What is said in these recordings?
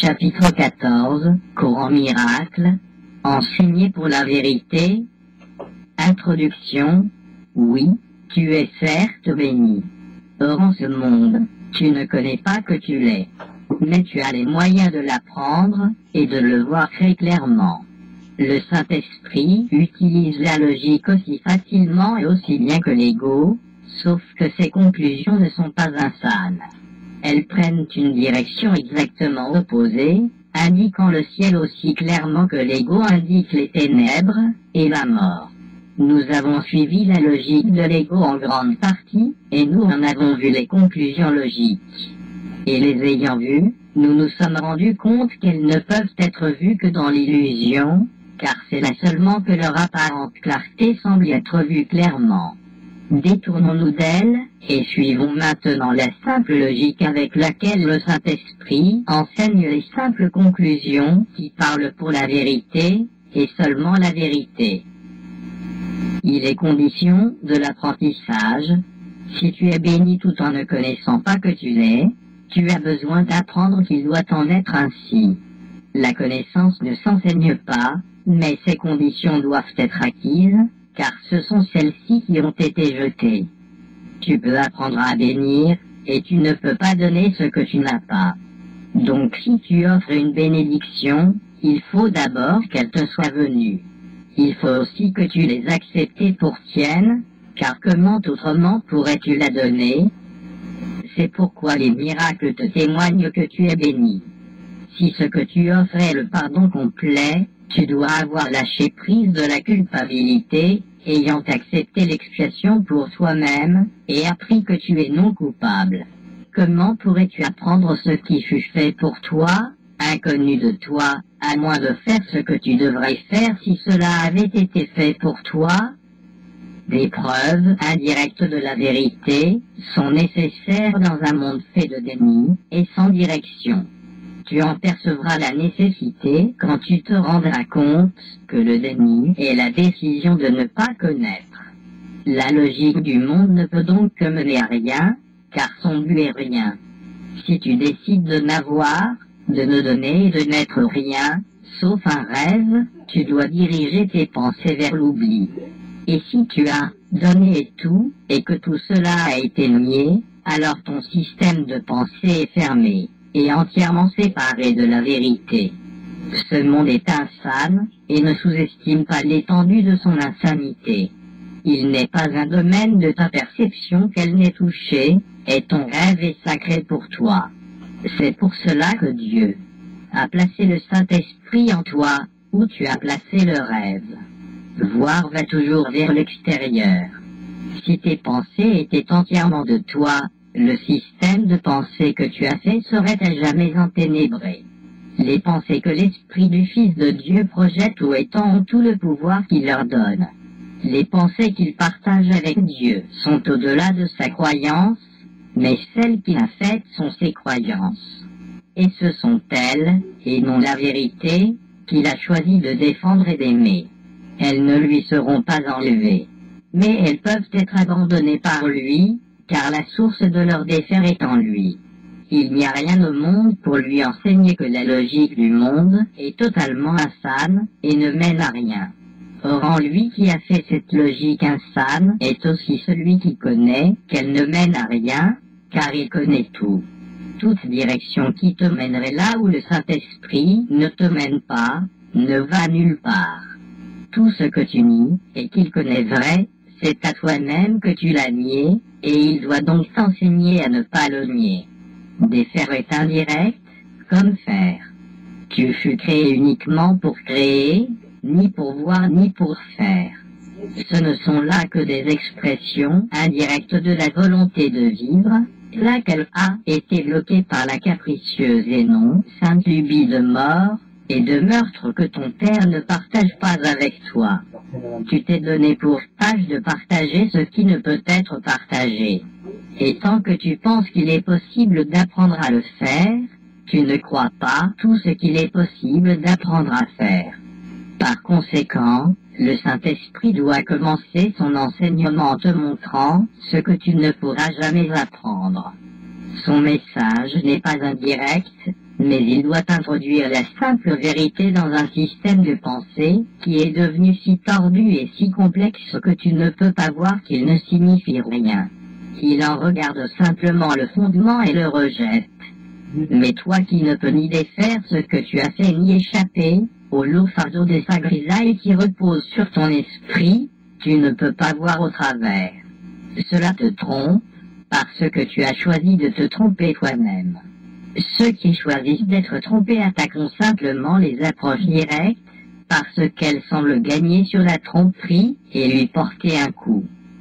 Chapitre 14, Coran miracle, enseigné pour la vérité. Introduction. Oui, tu es certes béni. Or en ce monde, tu ne connais pas que tu l'es, mais tu as les moyens de l'apprendre et de le voir très clairement. Le Saint-Esprit utilise la logique aussi facilement et aussi bien que l'ego, sauf que ses conclusions ne sont pas insanes. Elles prennent une direction exactement opposée, indiquant le ciel aussi clairement que l'ego indique les ténèbres et la mort. Nous avons suivi la logique de l'ego en grande partie, et nous en avons vu les conclusions logiques. Et les ayant vues, nous nous sommes rendus compte qu'elles ne peuvent être vues que dans l'illusion, car c'est là seulement que leur apparente clarté semble être vue clairement. Détournons-nous d'elle, et suivons maintenant la simple logique avec laquelle le Saint-Esprit enseigne les simples conclusions qui parlent pour la vérité, et seulement la vérité. Il est condition de l'apprentissage. Si tu es béni tout en ne connaissant pas que tu l'es, tu as besoin d'apprendre qu'il doit en être ainsi. La connaissance ne s'enseigne pas, mais ces conditions doivent être acquises, car ce sont celles-ci qui ont été jetées. Tu peux apprendre à bénir, et tu ne peux pas donner ce que tu n'as pas. Donc si tu offres une bénédiction, il faut d'abord qu'elle te soit venue. Il faut aussi que tu les acceptes pour tiennes, car comment autrement pourrais-tu la donner? C'est pourquoi les miracles te témoignent que tu es béni. Si ce que tu offres est le pardon complet, tu dois avoir lâché prise de la culpabilité, ayant accepté l'expiation pour toi-même, et appris que tu es non coupable. Comment pourrais-tu apprendre ce qui fut fait pour toi, inconnu de toi, à moins de faire ce que tu devrais faire si cela avait été fait pour toi? Des preuves indirectes de la vérité sont nécessaires dans un monde fait de déni et sans direction. Tu en percevras la nécessité quand tu te rendras compte que le déni est la décision de ne pas connaître. La logique du monde ne peut donc que mener à rien, car son but est rien. Si tu décides de n'avoir, de ne donner et de n'être rien, sauf un rêve, tu dois diriger tes pensées vers l'oubli. Et si tu as donné tout, et que tout cela a été nié, alors ton système de pensée est fermé, et entièrement séparé de la vérité. Ce monde est insane, et ne sous-estime pas l'étendue de son insanité. Il n'est pas un domaine de ta perception qu'elle n'ait touché, et ton rêve est sacré pour toi. C'est pour cela que Dieu a placé le Saint-Esprit en toi, où tu as placé le rêve. Voir va toujours vers l'extérieur. Si tes pensées étaient entièrement de toi, le système de pensée que tu as fait serait à jamais enténébré. Les pensées que l'Esprit du Fils de Dieu projette ou étend ont tout le pouvoir qu'il leur donne. Les pensées qu'il partage avec Dieu sont au-delà de sa croyance, mais celles qu'il a faites sont ses croyances. Et ce sont elles, et non la vérité, qu'il a choisi de défendre et d'aimer. Elles ne lui seront pas enlevées, mais elles peuvent être abandonnées par lui, car la source de leur défaire est en lui. Il n'y a rien au monde pour lui enseigner que la logique du monde est totalement insane et ne mène à rien. Or en lui qui a fait cette logique insane est aussi celui qui connaît qu'elle ne mène à rien, car il connaît tout. Toute direction qui te mènerait là où le Saint-Esprit ne te mène pas, ne va nulle part. Tout ce que tu nies, et qu'il connaît vrai, c'est à toi-même que tu l'as nié, et il doit donc t'enseigner à ne pas le nier. Défaire est indirect, comme faire. Tu fus créé uniquement pour créer, ni pour voir ni pour faire. Ce ne sont là que des expressions indirectes de la volonté de vivre, laquelle a été bloquée par la capricieuse et non sainte lubie de mort et de meurtre que ton père ne partage pas avec toi. Tu t'es donné pour tâche de partager ce qui ne peut être partagé. Et tant que tu penses qu'il est possible d'apprendre à le faire, tu ne crois pas tout ce qu'il est possible d'apprendre à faire. Par conséquent, le Saint-Esprit doit commencer son enseignement en te montrant ce que tu ne pourras jamais apprendre. Son message n'est pas indirect, Mais il doit introduire la simple vérité dans un système de pensée qui est devenu si tordu et si complexe que tu ne peux pas voir qu'il ne signifie rien. Il en regarde simplement le fondement et le rejette. Mais toi qui ne peux ni défaire ce que tu as fait ni échapper au lourd fardeau de sa grisaille qui repose sur ton esprit, tu ne peux pas voir au travers. Cela te trompe parce que tu as choisi de te tromper toi-même. Ceux qui choisissent d'être trompés attaqueront simplement les approches directes parce qu'elles semblent gagner sur la tromperie et lui porter un coup.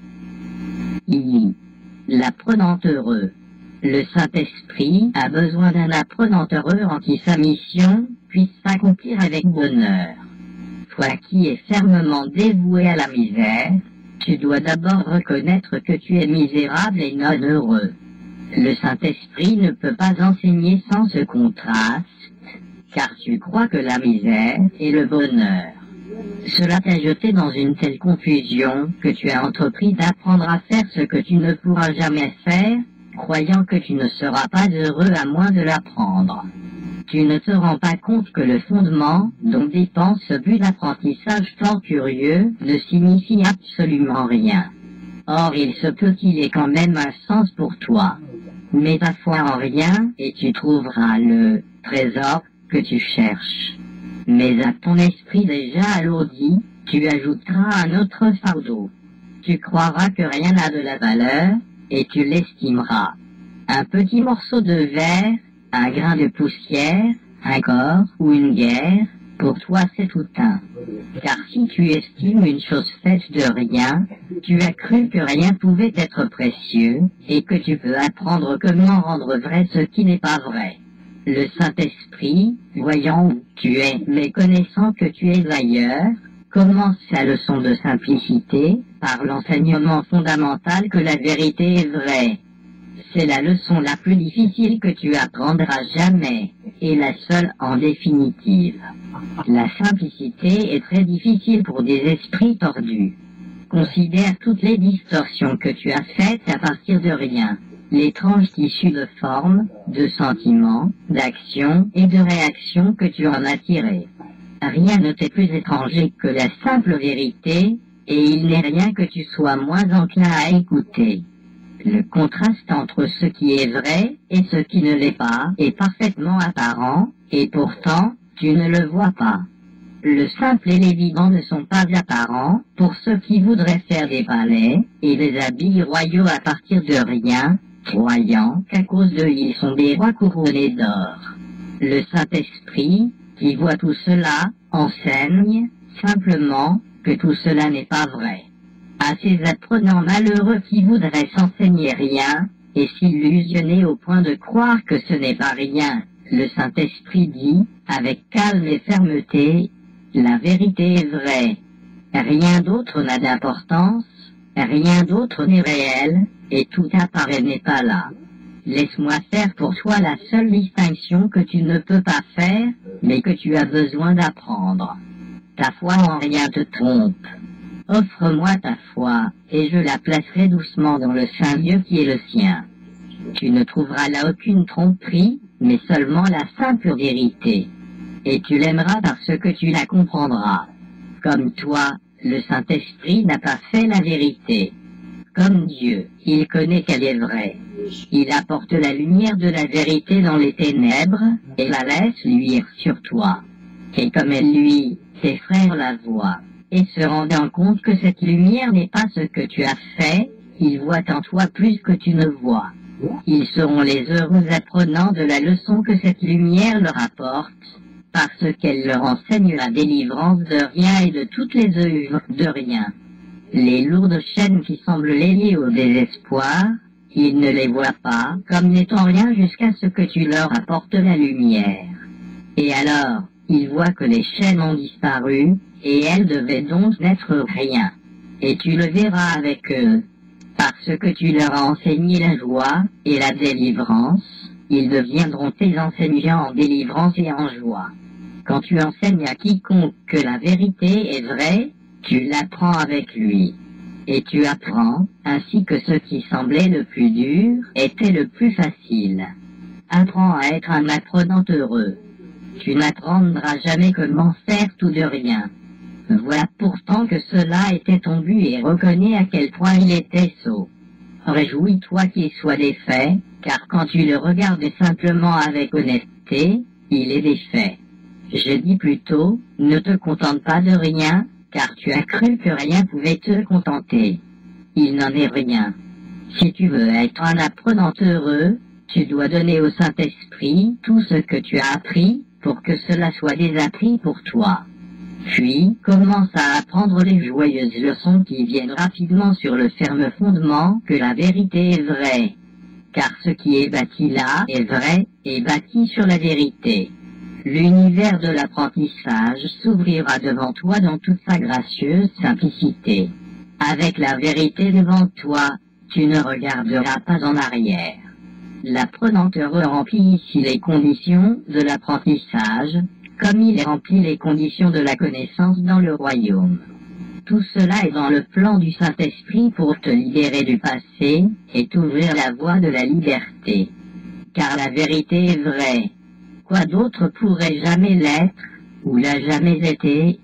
L'apprenant heureux. Le Saint-Esprit a besoin d'un apprenant heureux en qui sa mission puisse s'accomplir avec bonheur. Toi qui es fermement dévoué à la misère, tu dois d'abord reconnaître que tu es misérable et non heureux. Le Saint-Esprit ne peut pas enseigner sans ce contraste, car tu crois que la misère est le bonheur. Cela t'a jeté dans une telle confusion que tu as entrepris d'apprendre à faire ce que tu ne pourras jamais faire, croyant que tu ne seras pas heureux à moins de l'apprendre. Tu ne te rends pas compte que le fondement dont dépend ce but d'apprentissage tant curieux ne signifie absolument rien. Or il se peut qu'il ait quand même un sens pour toi. Mets ta foi en rien et tu trouveras le trésor que tu cherches. Mais à ton esprit déjà alourdi, tu ajouteras un autre fardeau. Tu croiras que rien n'a de la valeur et tu l'estimeras. Un petit morceau de verre, un grain de poussière, un corps ou une guerre, pour toi c'est tout un. Car si tu estimes une chose faite de rien, tu as cru que rien pouvait être précieux, et que tu peux apprendre comment rendre vrai ce qui n'est pas vrai. Le Saint-Esprit, voyant où tu es, mais connaissant que tu es ailleurs, commence sa leçon de simplicité par l'enseignement fondamental que la vérité est vraie. C'est la leçon la plus difficile que tu apprendras jamais, et la seule en définitive. La simplicité est très difficile pour des esprits tordus. Considère toutes les distorsions que tu as faites à partir de rien, l'étrange tissu de formes, de sentiments, d'actions et de réactions que tu en as tiré. Rien ne t'est plus étranger que la simple vérité, et il n'est rien que tu sois moins enclin à écouter. Le contraste entre ce qui est vrai et ce qui ne l'est pas est parfaitement apparent, et pourtant, tu ne le vois pas. Le simple et l'évident ne sont pas apparents pour ceux qui voudraient faire des palais et des habits royaux à partir de rien, croyant qu'à cause d'eux ils sont des rois couronnés d'or. Le Saint-Esprit, qui voit tout cela, enseigne simplement que tout cela n'est pas vrai. À ces apprenants malheureux qui voudraient s'enseigner rien et s'illusionner au point de croire que ce n'est pas rien, le Saint-Esprit dit, avec calme et fermeté, la vérité est vraie. Rien d'autre n'a d'importance, rien d'autre n'est réel, et tout apparaît n'est pas là. Laisse-moi faire pour toi la seule distinction que tu ne peux pas faire, mais que tu as besoin d'apprendre. Ta foi en rien te trompe. Offre-moi ta foi, et je la placerai doucement dans le saint lieu qui est le sien. Tu ne trouveras là aucune tromperie, mais seulement la simple vérité. Et tu l'aimeras parce que tu la comprendras. Comme toi, le Saint-Esprit n'a pas fait la vérité. Comme Dieu, il connaît qu'elle est vraie. Il apporte la lumière de la vérité dans les ténèbres, et la laisse luire sur toi. Et comme elle luit, tes frères la voient. Et se rendant compte que cette lumière n'est pas ce que tu as fait, ils voient en toi plus que tu ne vois. Ils seront les heureux apprenants de la leçon que cette lumière leur apporte, parce qu'elle leur enseigne la délivrance de rien et de toutes les œuvres de rien. Les lourdes chaînes qui semblent les lier au désespoir, ils ne les voient pas comme n'étant rien jusqu'à ce que tu leur apportes la lumière. Et alors, ils voient que les chaînes ont disparu, et elles devaient donc n'être rien. Et tu le verras avec eux, parce que tu leur as enseigné la joie et la délivrance, ils deviendront tes enseignants en délivrance et en joie. Quand tu enseignes à quiconque que la vérité est vraie, tu l'apprends avec lui. Et tu apprends, ainsi que ce qui semblait le plus dur était le plus facile. Apprends à être un apprenant heureux. Tu n'apprendras jamais comment faire tout de rien. Vois pourtant que cela était ton but et reconnais à quel point il était sot. Réjouis-toi qu'il soit défait, car quand tu le regardes simplement avec honnêteté, il est défait. Je dis plutôt, ne te contente pas de rien, car tu as cru que rien pouvait te contenter. Il n'en est rien. Si tu veux être un apprenant heureux, tu dois donner au Saint-Esprit tout ce que tu as appris, pour que cela soit désappris pour toi. Puis, commence à apprendre les joyeuses leçons qui viennent rapidement sur le ferme fondement que la vérité est vraie. Car ce qui est bâti là est vrai, et bâti sur la vérité. L'univers de l'apprentissage s'ouvrira devant toi dans toute sa gracieuse simplicité. Avec la vérité devant toi, tu ne regarderas pas en arrière. L'apprenant heureux remplit ici les conditions de l'apprentissage, comme il remplit les conditions de la connaissance dans le royaume. Tout cela est dans le plan du Saint-Esprit pour te libérer du passé et t'ouvrir la voie de la liberté. Car la vérité est vraie. Quoi d'autre pourrait jamais l'être, ou l'a jamais été?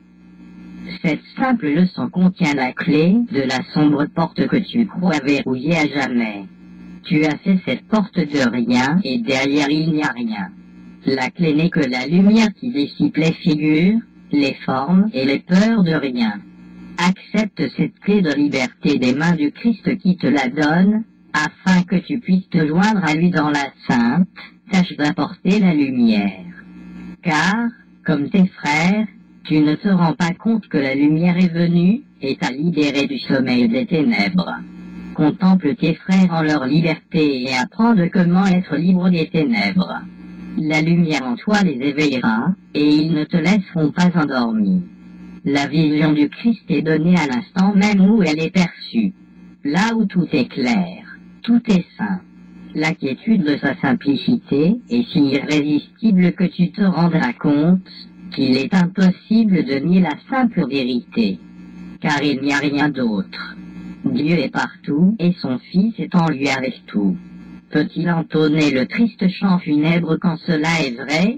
Cette simple leçon contient la clé de la sombre porte que tu crois verrouillée à jamais. Tu as fait cette porte de rien et derrière il n'y a rien. La clé n'est que la lumière qui dissipe les figures, les formes et les peurs de rien. Accepte cette clé de liberté des mains du Christ qui te la donne, afin que tu puisses te joindre à lui dans la sainte tâche d'apporter la lumière. Car, comme tes frères, tu ne te rends pas compte que la lumière est venue et t'a libéré du sommeil des ténèbres. Contemple tes frères en leur liberté et apprends de comment être libre des ténèbres. La lumière en toi les éveillera, et ils ne te laisseront pas endormi. La vision du Christ est donnée à l'instant même où elle est perçue. Là où tout est clair, tout est saint. La quiétude de sa simplicité est si irrésistible que tu te rendras compte qu'il est impossible de nier la simple vérité. Car il n'y a rien d'autre. Dieu est partout et son Fils est en lui avec tout. Peut-il entonner le triste chant funèbre quand cela est vrai?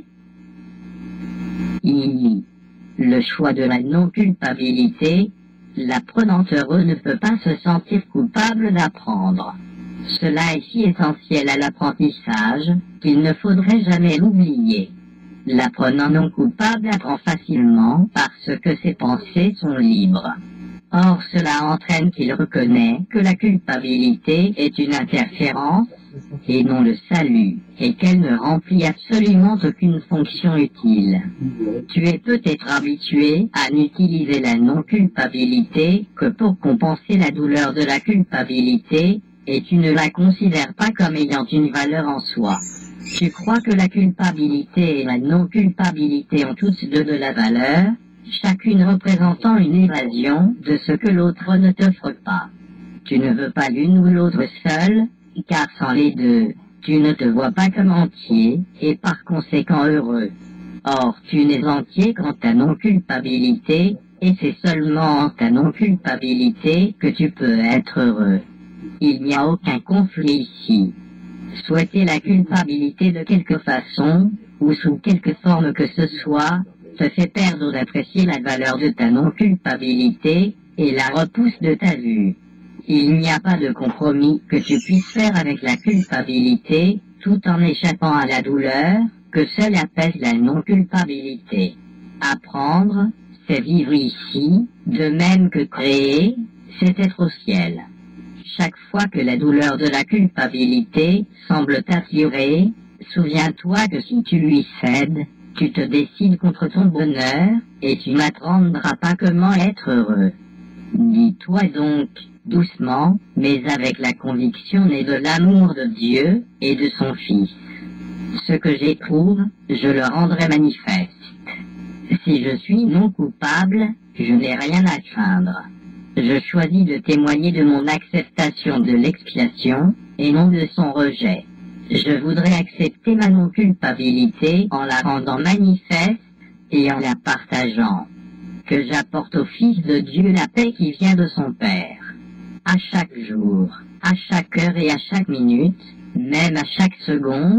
Le choix de la non-culpabilité, l'apprenant heureux ne peut pas se sentir coupable d'apprendre. Cela est si essentiel à l'apprentissage qu'il ne faudrait jamais l'oublier. L'apprenant non coupable apprend facilement parce que ses pensées sont libres. Or cela entraîne qu'il reconnaît que la culpabilité est une interférence et non le salut, et qu'elle ne remplit absolument aucune fonction utile. Tu es peut-être habitué à n'utiliser la non-culpabilité que pour compenser la douleur de la culpabilité, et tu ne la considères pas comme ayant une valeur en soi. Tu crois que la culpabilité et la non-culpabilité ont toutes deux de la valeur, chacune représentant une évasion de ce que l'autre ne t'offre pas. Tu ne veux pas l'une ou l'autre seule, car sans les deux, tu ne te vois pas comme entier, et par conséquent heureux. Or, tu n'es entier qu'en ta non-culpabilité, et c'est seulement en ta non-culpabilité que tu peux être heureux. Il n'y a aucun conflit ici. Souhaiter la culpabilité de quelque façon, ou sous quelque forme que ce soit, te fait perdre d'apprécier la valeur de ta non-culpabilité, et la repousse de ta vue. Il n'y a pas de compromis que tu puisses faire avec la culpabilité, tout en échappant à la douleur, que seule apaise la non-culpabilité. Apprendre, c'est vivre ici, de même que créer, c'est être au ciel. Chaque fois que la douleur de la culpabilité semble t'attirer, souviens-toi que si tu lui cèdes, tu te décides contre ton bonheur, et tu n'apprendras pas comment être heureux. Dis-toi donc, doucement, mais avec la conviction née de l'amour de Dieu et de son Fils. Ce que j'éprouve, je le rendrai manifeste. Si je suis non coupable, je n'ai rien à craindre. Je choisis de témoigner de mon acceptation de l'expiation, et non de son rejet. Je voudrais accepter ma non-culpabilité en la rendant manifeste et en la partageant. Que j'apporte au Fils de Dieu la paix qui vient de son Père. À chaque jour, à chaque heure et à chaque minute, même à chaque seconde,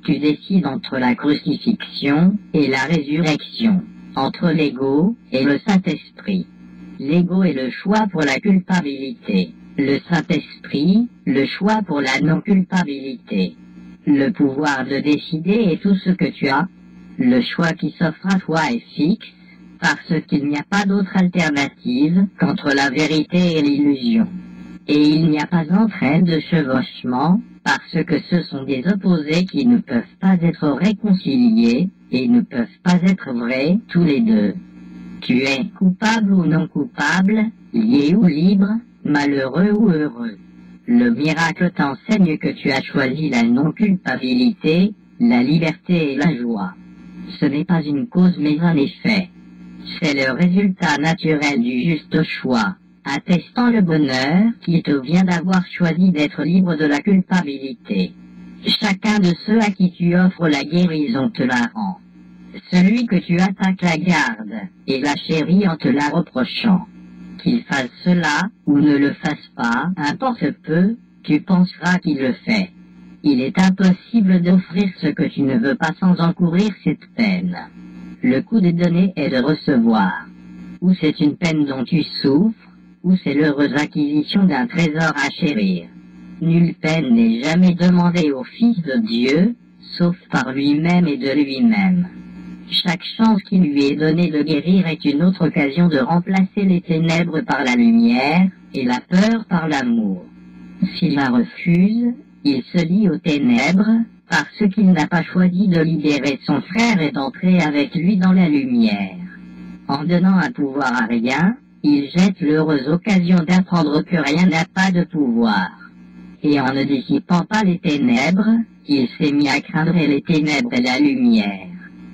tu décides entre la crucifixion et la résurrection, entre l'ego et le Saint-Esprit. L'ego est le choix pour la culpabilité, le Saint-Esprit, le choix pour la non-culpabilité. Le pouvoir de décider est tout ce que tu as. Le choix qui s'offre à toi est fixe, parce qu'il n'y a pas d'autre alternative qu'entre la vérité et l'illusion. Et il n'y a pas entre elles de chevauchement, parce que ce sont des opposés qui ne peuvent pas être réconciliés, et ne peuvent pas être vrais tous les deux. Tu es coupable ou non coupable, lié ou libre, malheureux ou heureux. Le miracle t'enseigne que tu as choisi la non-culpabilité, la liberté et la joie. Ce n'est pas une cause mais un effet. C'est le résultat naturel du juste choix, attestant le bonheur qui te vient d'avoir choisi d'être libre de la culpabilité. Chacun de ceux à qui tu offres la guérison te la rend. Celui que tu attaques la garde et la chérit en te la reprochant. Qu'il fasse cela ou ne le fasse pas, importe peu, tu penseras qu'il le fait. Il est impossible d'offrir ce que tu ne veux pas sans encourir cette peine. Le coût de donner est de recevoir. Ou c'est une peine dont tu souffres, ou c'est l'heureuse acquisition d'un trésor à chérir. Nulle peine n'est jamais demandée au Fils de Dieu, sauf par lui-même et de lui-même. Chaque chance qui lui est donnée de guérir est une autre occasion de remplacer les ténèbres par la lumière, et la peur par l'amour. S'il la refuse, il se lie aux ténèbres, parce qu'il n'a pas choisi de libérer son frère et d'entrer avec lui dans la lumière. En donnant un pouvoir à rien, il jette l'heureuse occasion d'apprendre que rien n'a pas de pouvoir. Et en ne dissipant pas les ténèbres, il s'est mis à craindre les ténèbres et la lumière.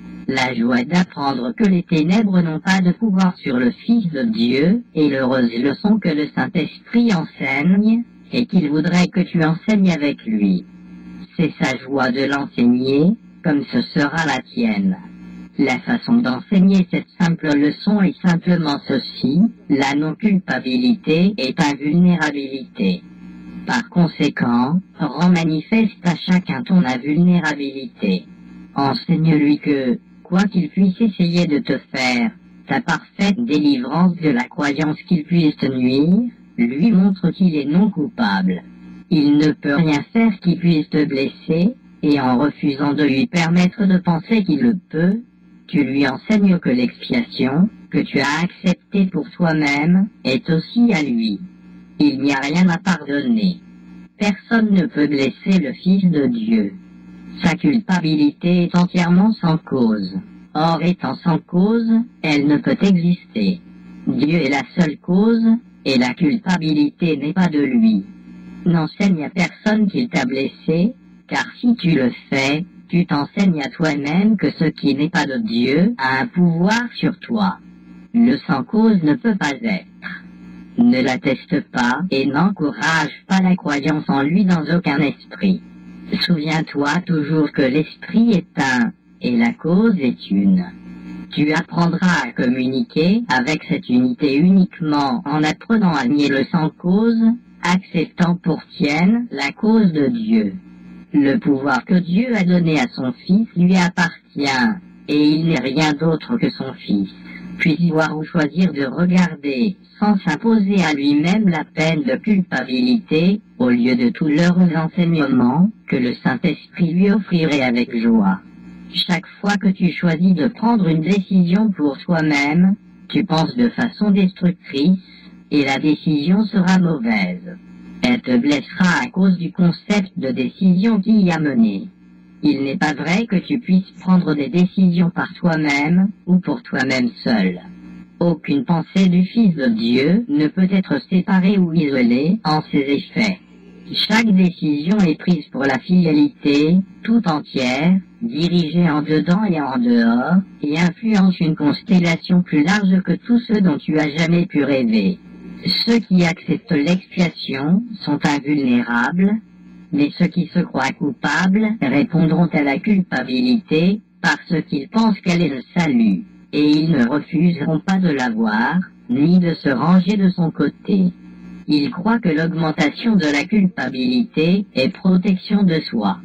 La joie d'apprendre que les ténèbres n'ont pas de pouvoir sur le Fils de Dieu, est l'heureuse leçon que le Saint-Esprit enseigne, et qu'il voudrait que tu enseignes avec lui. C'est sa joie de l'enseigner, comme ce sera la tienne. La façon d'enseigner cette simple leçon est simplement ceci, la non-culpabilité est invulnérabilité. Par conséquent, rends manifeste à chacun ton invulnérabilité. Enseigne-lui que, quoi qu'il puisse essayer de te faire, ta parfaite délivrance de la croyance qu'il puisse te nuire, lui montre qu'il est non coupable. Il ne peut rien faire qui puisse te blesser, et en refusant de lui permettre de penser qu'il le peut, tu lui enseignes que l'expiation, que tu as acceptée pour toi-même, est aussi à lui. Il n'y a rien à pardonner. Personne ne peut blesser le Fils de Dieu. Sa culpabilité est entièrement sans cause. Or, étant sans cause, elle ne peut exister. Dieu est la seule cause, et la culpabilité n'est pas de lui. N'enseigne à personne qu'il t'a blessé, car si tu le fais, tu t'enseignes à toi-même que ce qui n'est pas de Dieu a un pouvoir sur toi. Le sans cause ne peut pas être. Ne l'atteste pas et n'encourage pas la croyance en lui dans aucun esprit. Souviens-toi toujours que l'esprit est un, et la cause est une. Tu apprendras à communiquer avec cette unité uniquement en apprenant à nier le sans cause, acceptant pour tienne la cause de Dieu. Le pouvoir que Dieu a donné à son Fils lui appartient, et il n'est rien d'autre que son Fils. Puisse voir ou choisir de regarder, sans s'imposer à lui-même la peine de culpabilité, au lieu de tout l'heureux enseignement que le Saint-Esprit lui offrirait avec joie. Chaque fois que tu choisis de prendre une décision pour toi-même, tu penses de façon destructrice, et la décision sera mauvaise. Elle te blessera à cause du concept de décision qui y a mené. Il n'est pas vrai que tu puisses prendre des décisions par toi-même ou pour toi-même seul. Aucune pensée du Fils de Dieu ne peut être séparée ou isolée en ses effets. Chaque décision est prise pour la fidélité, tout entière, dirigée en dedans et en dehors, et influence une constellation plus large que tous ceux dont tu as jamais pu rêver. Ceux qui acceptent l'expiation sont invulnérables, mais ceux qui se croient coupables répondront à la culpabilité parce qu'ils pensent qu'elle est le salut, et ils ne refuseront pas de l'avoir, ni de se ranger de son côté. Ils croient que l'augmentation de la culpabilité est protection de soi.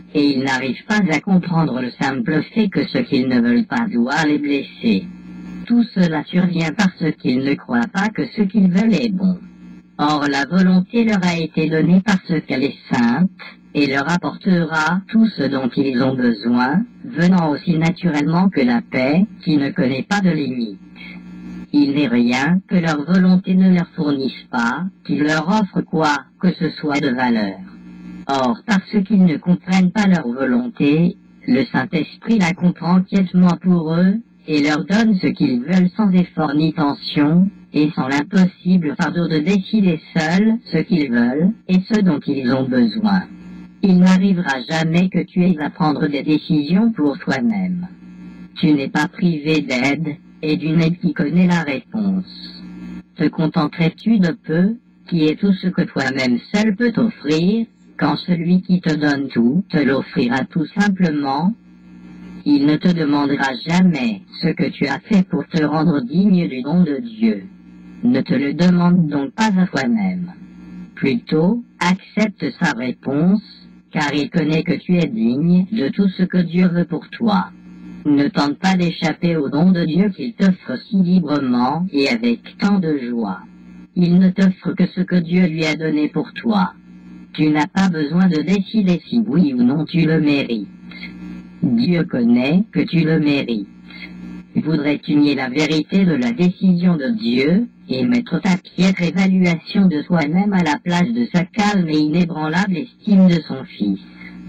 et ils n'arrivent pas à comprendre le simple fait que ce qu'ils ne veulent pas doit les blesser. Tout cela survient parce qu'ils ne croient pas que ce qu'ils veulent est bon. Or la volonté leur a été donnée parce qu'elle est sainte, et leur apportera tout ce dont ils ont besoin, venant aussi naturellement que la paix, qui ne connaît pas de limite. Il n'est rien que leur volonté ne leur fournisse pas, qui leur offre quoi que ce soit de valeur. Or, parce qu'ils ne comprennent pas leur volonté, le Saint-Esprit la comprend quiètement pour eux, et leur donne ce qu'ils veulent sans effort ni tension, et sans l'impossible fardeau de décider seuls ce qu'ils veulent, et ce dont ils ont besoin. Il n'arrivera jamais que tu aies à prendre des décisions pour toi-même. Tu n'es pas privé d'aide, et d'une aide qui connaît la réponse. Te contenterais-tu de peu, qui est tout ce que toi-même seul peux t'offrir, quand celui qui te donne tout te l'offrira tout simplement? Il ne te demandera jamais ce que tu as fait pour te rendre digne du don de Dieu. Ne te le demande donc pas à toi-même. Plutôt, accepte sa réponse, car il connaît que tu es digne de tout ce que Dieu veut pour toi. Ne tente pas d'échapper au don de Dieu qu'il t'offre si librement et avec tant de joie. Il ne t'offre que ce que Dieu lui a donné pour toi. Tu n'as pas besoin de décider si oui ou non tu le mérites. Dieu connaît que tu le mérites. Voudrais-tu nier la vérité de la décision de Dieu et mettre ta piètre évaluation de toi-même à la place de sa calme et inébranlable estime de son Fils?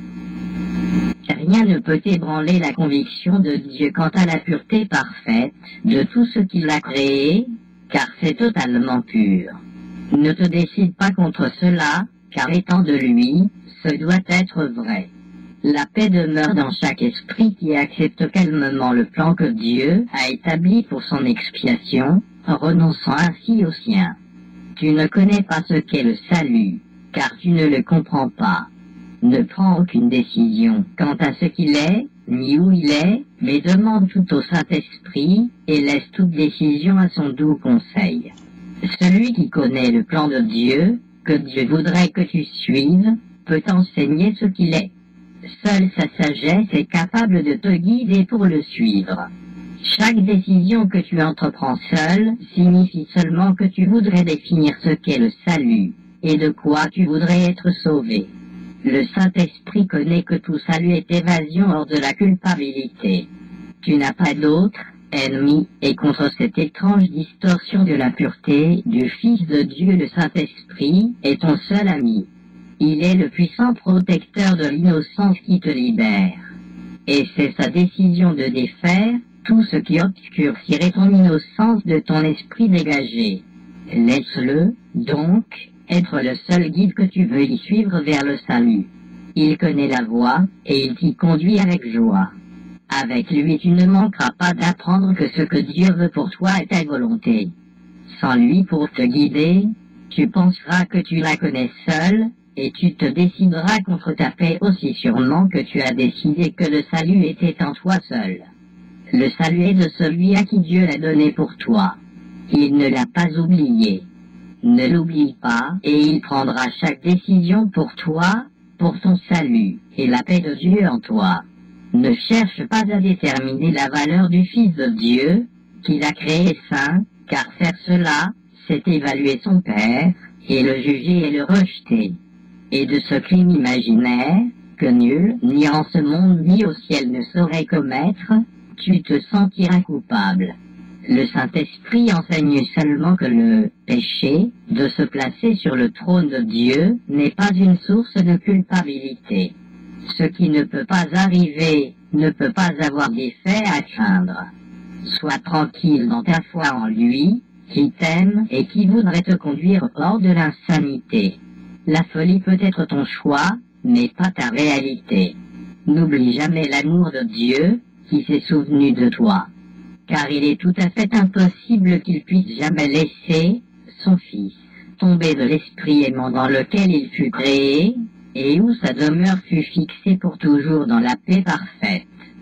Rien ne peut ébranler la conviction de Dieu quant à la pureté parfaite de tout ce qu'il a créé, car c'est totalement pur. Ne te décide pas contre cela, car étant de lui, ce doit être vrai. La paix demeure dans chaque esprit qui accepte calmement le plan que Dieu a établi pour son expiation, en renonçant ainsi au sien. Tu ne connais pas ce qu'est le salut, car tu ne le comprends pas. Ne prends aucune décision quant à ce qu'il est, ni où il est, mais demande tout au Saint-Esprit, et laisse toute décision à son doux conseil. Celui qui connaît le plan de Dieu, que Dieu voudrait que tu suives, peut t'enseigner ce qu'il est. Seule sa sagesse est capable de te guider pour le suivre. Chaque décision que tu entreprends seul signifie seulement que tu voudrais définir ce qu'est le salut, et de quoi tu voudrais être sauvé. Le Saint-Esprit connaît que tout salut est évasion hors de la culpabilité. Tu n'as pas d'autre ennemi, et contre cette étrange distorsion de la pureté du Fils de Dieu, le Saint-Esprit est ton seul ami. Il est le puissant protecteur de l'innocence qui te libère. Et c'est sa décision de défaire tout ce qui obscurcirait ton innocence de ton esprit dégagé. Laisse-le, donc, être le seul guide que tu veux y suivre vers le salut. Il connaît la voie, et il t'y conduit avec joie. Avec lui tu ne manqueras pas d'apprendre que ce que Dieu veut pour toi est ta volonté. Sans lui pour te guider, tu penseras que tu la connais seule, et tu te décideras contre ta paix aussi sûrement que tu as décidé que le salut était en toi seul. Le salut est de celui à qui Dieu l'a donné pour toi. Il ne l'a pas oublié. Ne l'oublie pas, et il prendra chaque décision pour toi, pour ton salut, et la paix de Dieu en toi. Ne cherche pas à déterminer la valeur du Fils de Dieu, qu'il a créé saint, car faire cela, c'est évaluer son Père, et le juger et le rejeter. Et de ce crime imaginaire, que nul, ni en ce monde ni au ciel ne saurait commettre, tu te sentiras coupable. Le Saint-Esprit enseigne seulement que le péché, de se placer sur le trône de Dieu, n'est pas une source de culpabilité. Ce qui ne peut pas arriver ne peut pas avoir d'effet à craindre. Sois tranquille dans ta foi en lui, qui t'aime et qui voudrait te conduire hors de l'insanité. La folie peut être ton choix, mais pas ta réalité. N'oublie jamais l'amour de Dieu qui s'est souvenu de toi, car il est tout à fait impossible qu'il puisse jamais laisser son Fils tomber de l'esprit aimant dans lequel il fut créé, et où sa demeure fut fixée pour toujours dans la paix parfaite.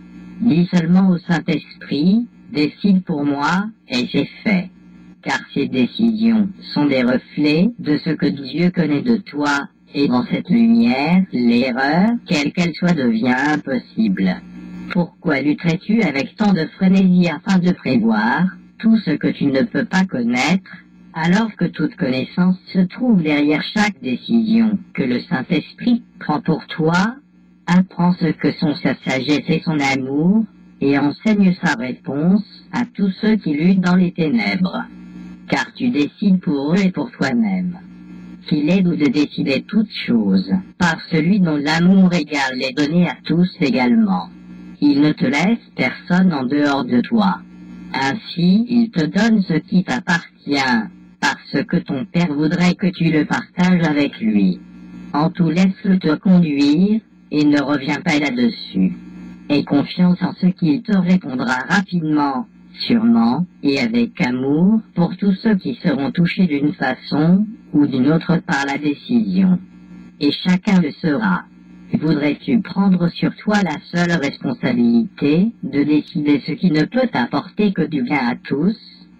Dis seulement au Saint-Esprit, décide pour moi, et j'ai fait. Car ces décisions sont des reflets de ce que Dieu connaît de toi et dans cette lumière, l'erreur, quelle qu'elle soit, devient impossible. Pourquoi lutterais-tu avec tant de frénésie afin de prévoir tout ce que tu ne peux pas connaître, alors que toute connaissance se trouve derrière chaque décision que le Saint-Esprit prend pour toi? Apprends ce que sont sa sagesse et son amour, et enseigne sa réponse à tous ceux qui luttent dans les ténèbres. Car tu décides pour eux et pour toi-même. Qu'il est doux de décider toutes choses, par celui dont l'amour égal est donné à tous également. Il ne te laisse personne en dehors de toi. Ainsi, il te donne ce qui t'appartient, parce que ton Père voudrait que tu le partages avec lui. En tout, laisse-le te conduire, et ne reviens pas là-dessus. Aie confiance en ce qu'il te répondra rapidement, sûrement, et avec amour, pour tous ceux qui seront touchés d'une façon ou d'une autre par la décision. Et chacun le sera. Voudrais-tu prendre sur toi la seule responsabilité de décider ce qui ne peut t'apporter que du bien à tous?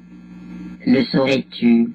Le saurais-tu?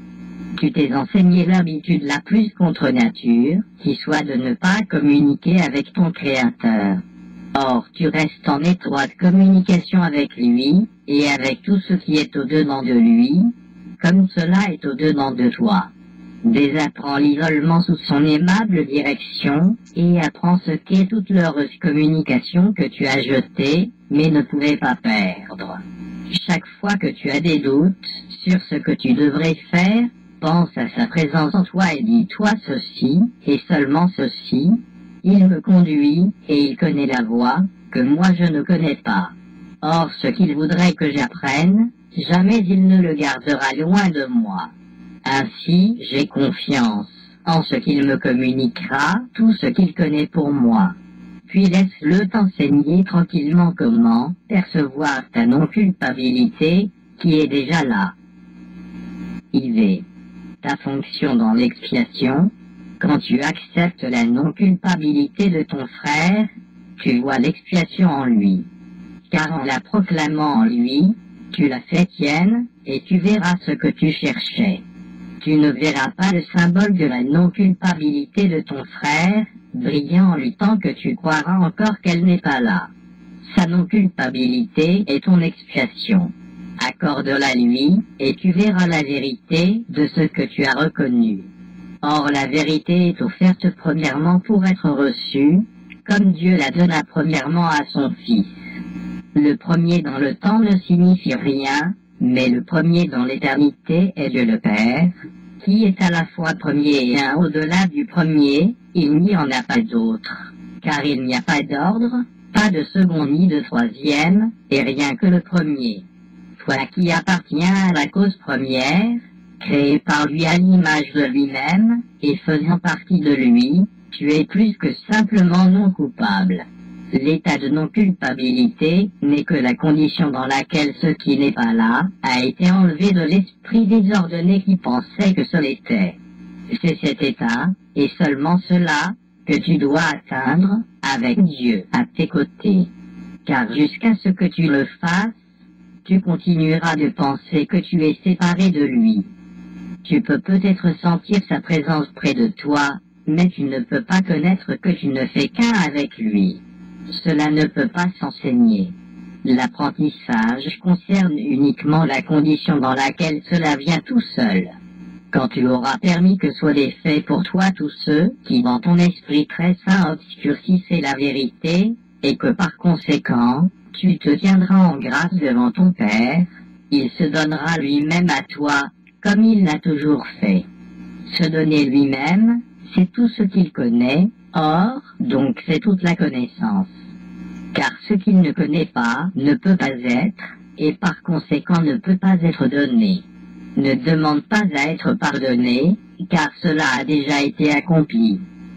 Tu t'es enseigné l'habitude la plus contre nature, qui soit de ne pas communiquer avec ton Créateur. Or, tu restes en étroite communication avec lui, et avec tout ce qui est au-dedans de lui, comme cela est au-dedans de toi. Désapprends l'isolement sous son aimable direction, et apprends ce qu'est toute l'heureuse communication que tu as jetée, mais ne pouvais pas perdre. Chaque fois que tu as des doutes sur ce que tu devrais faire, pense à sa présence en toi et dis-toi ceci, et seulement ceci: il me conduit, et il connaît la voie, que moi je ne connais pas. Or ce qu'il voudrait que j'apprenne, jamais il ne le gardera loin de moi. Ainsi, j'ai confiance en ce qu'il me communiquera, tout ce qu'il connaît pour moi. Puis laisse-le t'enseigner tranquillement comment percevoir ta non-culpabilité qui est déjà là. IV. Ta fonction dans l'expiation. Quand tu acceptes la non-culpabilité de ton frère, tu vois l'expiation en lui. Car en la proclamant en lui, tu la fais tienne, et tu verras ce que tu cherchais. Tu ne verras pas le symbole de la non-culpabilité de ton frère brillant en lui tant que tu croiras encore qu'elle n'est pas là. Sa non-culpabilité est ton expiation. Accorde-la lui, et tu verras la vérité de ce que tu as reconnu. Or la vérité est offerte premièrement pour être reçue, comme Dieu la donna premièrement à son Fils. Le premier dans le temps ne signifie rien, mais le premier dans l'éternité est Dieu le Père, qui est à la fois premier et un au-delà du premier, il n'y en a pas d'autre. Car il n'y a pas d'ordre, pas de second ni de troisième, et rien que le premier. Toi qui appartiens à la cause première, créé par lui à l'image de lui-même, et faisant partie de lui, tu es plus que simplement non coupable. L'état de non-culpabilité n'est que la condition dans laquelle ce qui n'est pas là a été enlevé de l'esprit désordonné qui pensait que ce l'était. C'est cet état, et seulement cela, que tu dois atteindre avec Dieu à tes côtés. Car jusqu'à ce que tu le fasses, tu continueras de penser que tu es séparé de lui. Tu peux peut-être sentir sa présence près de toi, mais tu ne peux pas connaître que tu ne fais qu'un avec lui. Cela ne peut pas s'enseigner. L'apprentissage concerne uniquement la condition dans laquelle cela vient tout seul. Quand tu auras permis que soient les faits pour toi tous ceux qui dans ton esprit très saint obscurcissaient la vérité, et que par conséquent, tu te tiendras en grâce devant ton Père, il se donnera lui-même à toi, comme il l'a toujours fait. Se donner lui-même, c'est tout ce qu'il connaît, or, donc c'est toute la connaissance. Car ce qu'il ne connaît pas ne peut pas être, et par conséquent ne peut pas être donné. Ne demande pas à être pardonné, car cela a déjà été accompli.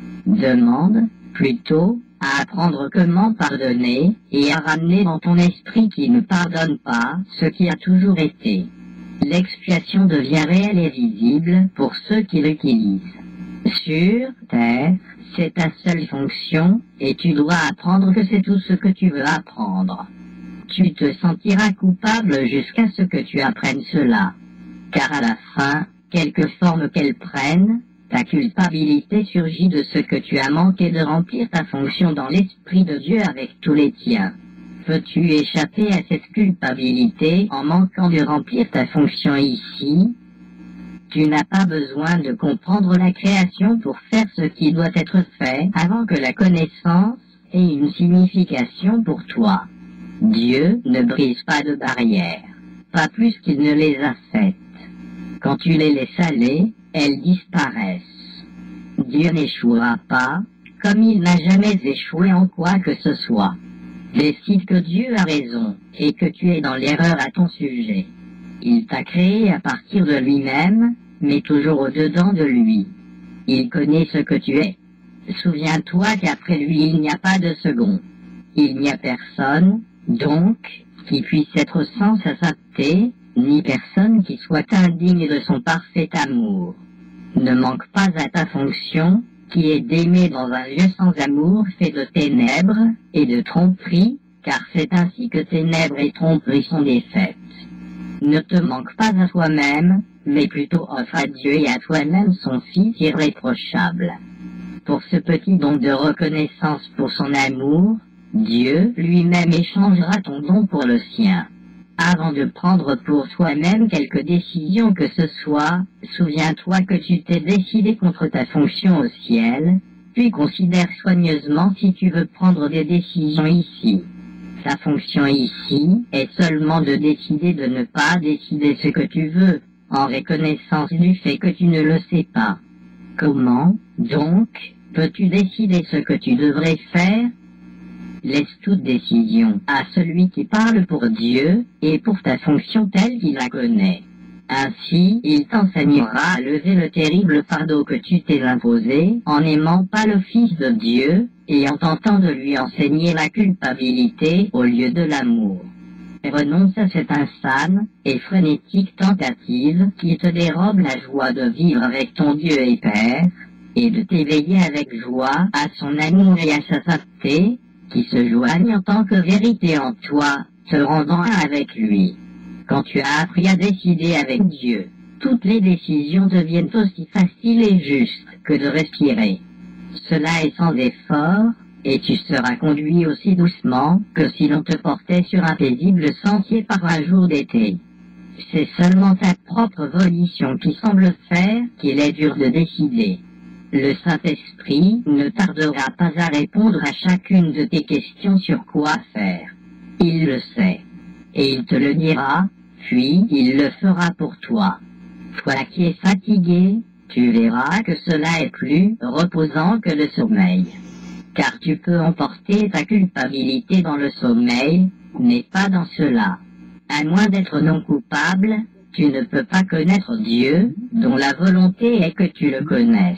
Demande, plutôt, à apprendre comment pardonner, et à ramener dans ton esprit qui ne pardonne pas ce qui a toujours été. L'expiation devient réelle et visible pour ceux qui l'utilisent. Sur terre, c'est ta seule fonction, et tu dois apprendre que c'est tout ce que tu veux apprendre. Tu te sentiras coupable jusqu'à ce que tu apprennes cela. Car à la fin, quelque forme qu'elle prenne, Ta culpabilité surgit de ce que tu as manqué de remplir ta fonction dans l'Esprit de Dieu avec tous les tiens. Peux-tu échapper à cette culpabilité en manquant de remplir ta fonction ici? Tu n'as pas besoin de comprendre la création pour faire ce qui doit être fait avant que la connaissance ait une signification pour toi. Dieu ne brise pas de barrières, pas plus qu'il ne les a faites. Quand tu les laisses aller, elles disparaissent. Dieu n'échouera pas, comme il n'a jamais échoué en quoi que ce soit. Décide que Dieu a raison, et que tu es dans l'erreur à ton sujet. Il t'a créé à partir de lui-même, mais toujours au-dedans de lui. Il connaît ce que tu es. Souviens-toi qu'après lui il n'y a pas de second. Il n'y a personne, donc, qui puisse être sans sa sainteté, ni personne qui soit indigne de son parfait amour. Ne manque pas à ta fonction, qui est d'aimer dans un lieu sans amour fait de ténèbres et de tromperies, car c'est ainsi que ténèbres et tromperies sont défaites. Ne te manque pas à toi-même, mais plutôt offre à Dieu et à toi-même son Fils irréprochable. Pour ce petit don de reconnaissance pour son amour, Dieu lui-même échangera ton don pour le sien. Avant de prendre pour toi-même quelque décision que ce soit, souviens-toi que tu t'es décidé contre ta fonction au ciel, puis considère soigneusement si tu veux prendre des décisions ici. Ta fonction ici est seulement de décider de ne pas décider ce que tu veux, en reconnaissance du fait que tu ne le sais pas. Comment, donc, peux-tu décider ce que tu devrais faire? Laisse toute décision à celui qui parle pour Dieu et pour ta fonction telle qu'il la connaît. Ainsi, il t'enseignera à lever le terrible fardeau que tu t'es imposé en n'aimant pas le Fils de Dieu et en tentant de lui enseigner la culpabilité au lieu de l'amour. Renonce à cette insane et frénétique tentative qui te dérobe la joie de vivre avec ton Dieu et Père et de t'éveiller avec joie à son amour et à sa sainteté qui se joignent en tant que vérité en toi, te rendant un avec lui. Quand tu as appris à décider avec Dieu, toutes les décisions deviennent aussi faciles et justes que de respirer. Cela est sans effort, et tu seras conduit aussi doucement que si l'on te portait sur un paisible sentier par un jour d'été. C'est seulement ta propre volition qui semble faire qu'il est dur de décider. Le Saint-Esprit ne tardera pas à répondre à chacune de tes questions sur quoi faire. Il le sait, et il te le dira, puis il le fera pour toi. Toi qui es fatigué, tu verras que cela est plus reposant que le sommeil. Car tu peux emporter ta culpabilité dans le sommeil, mais pas dans cela. À moins d'être non coupable, tu ne peux pas connaître Dieu, dont la volonté est que tu le connaisses.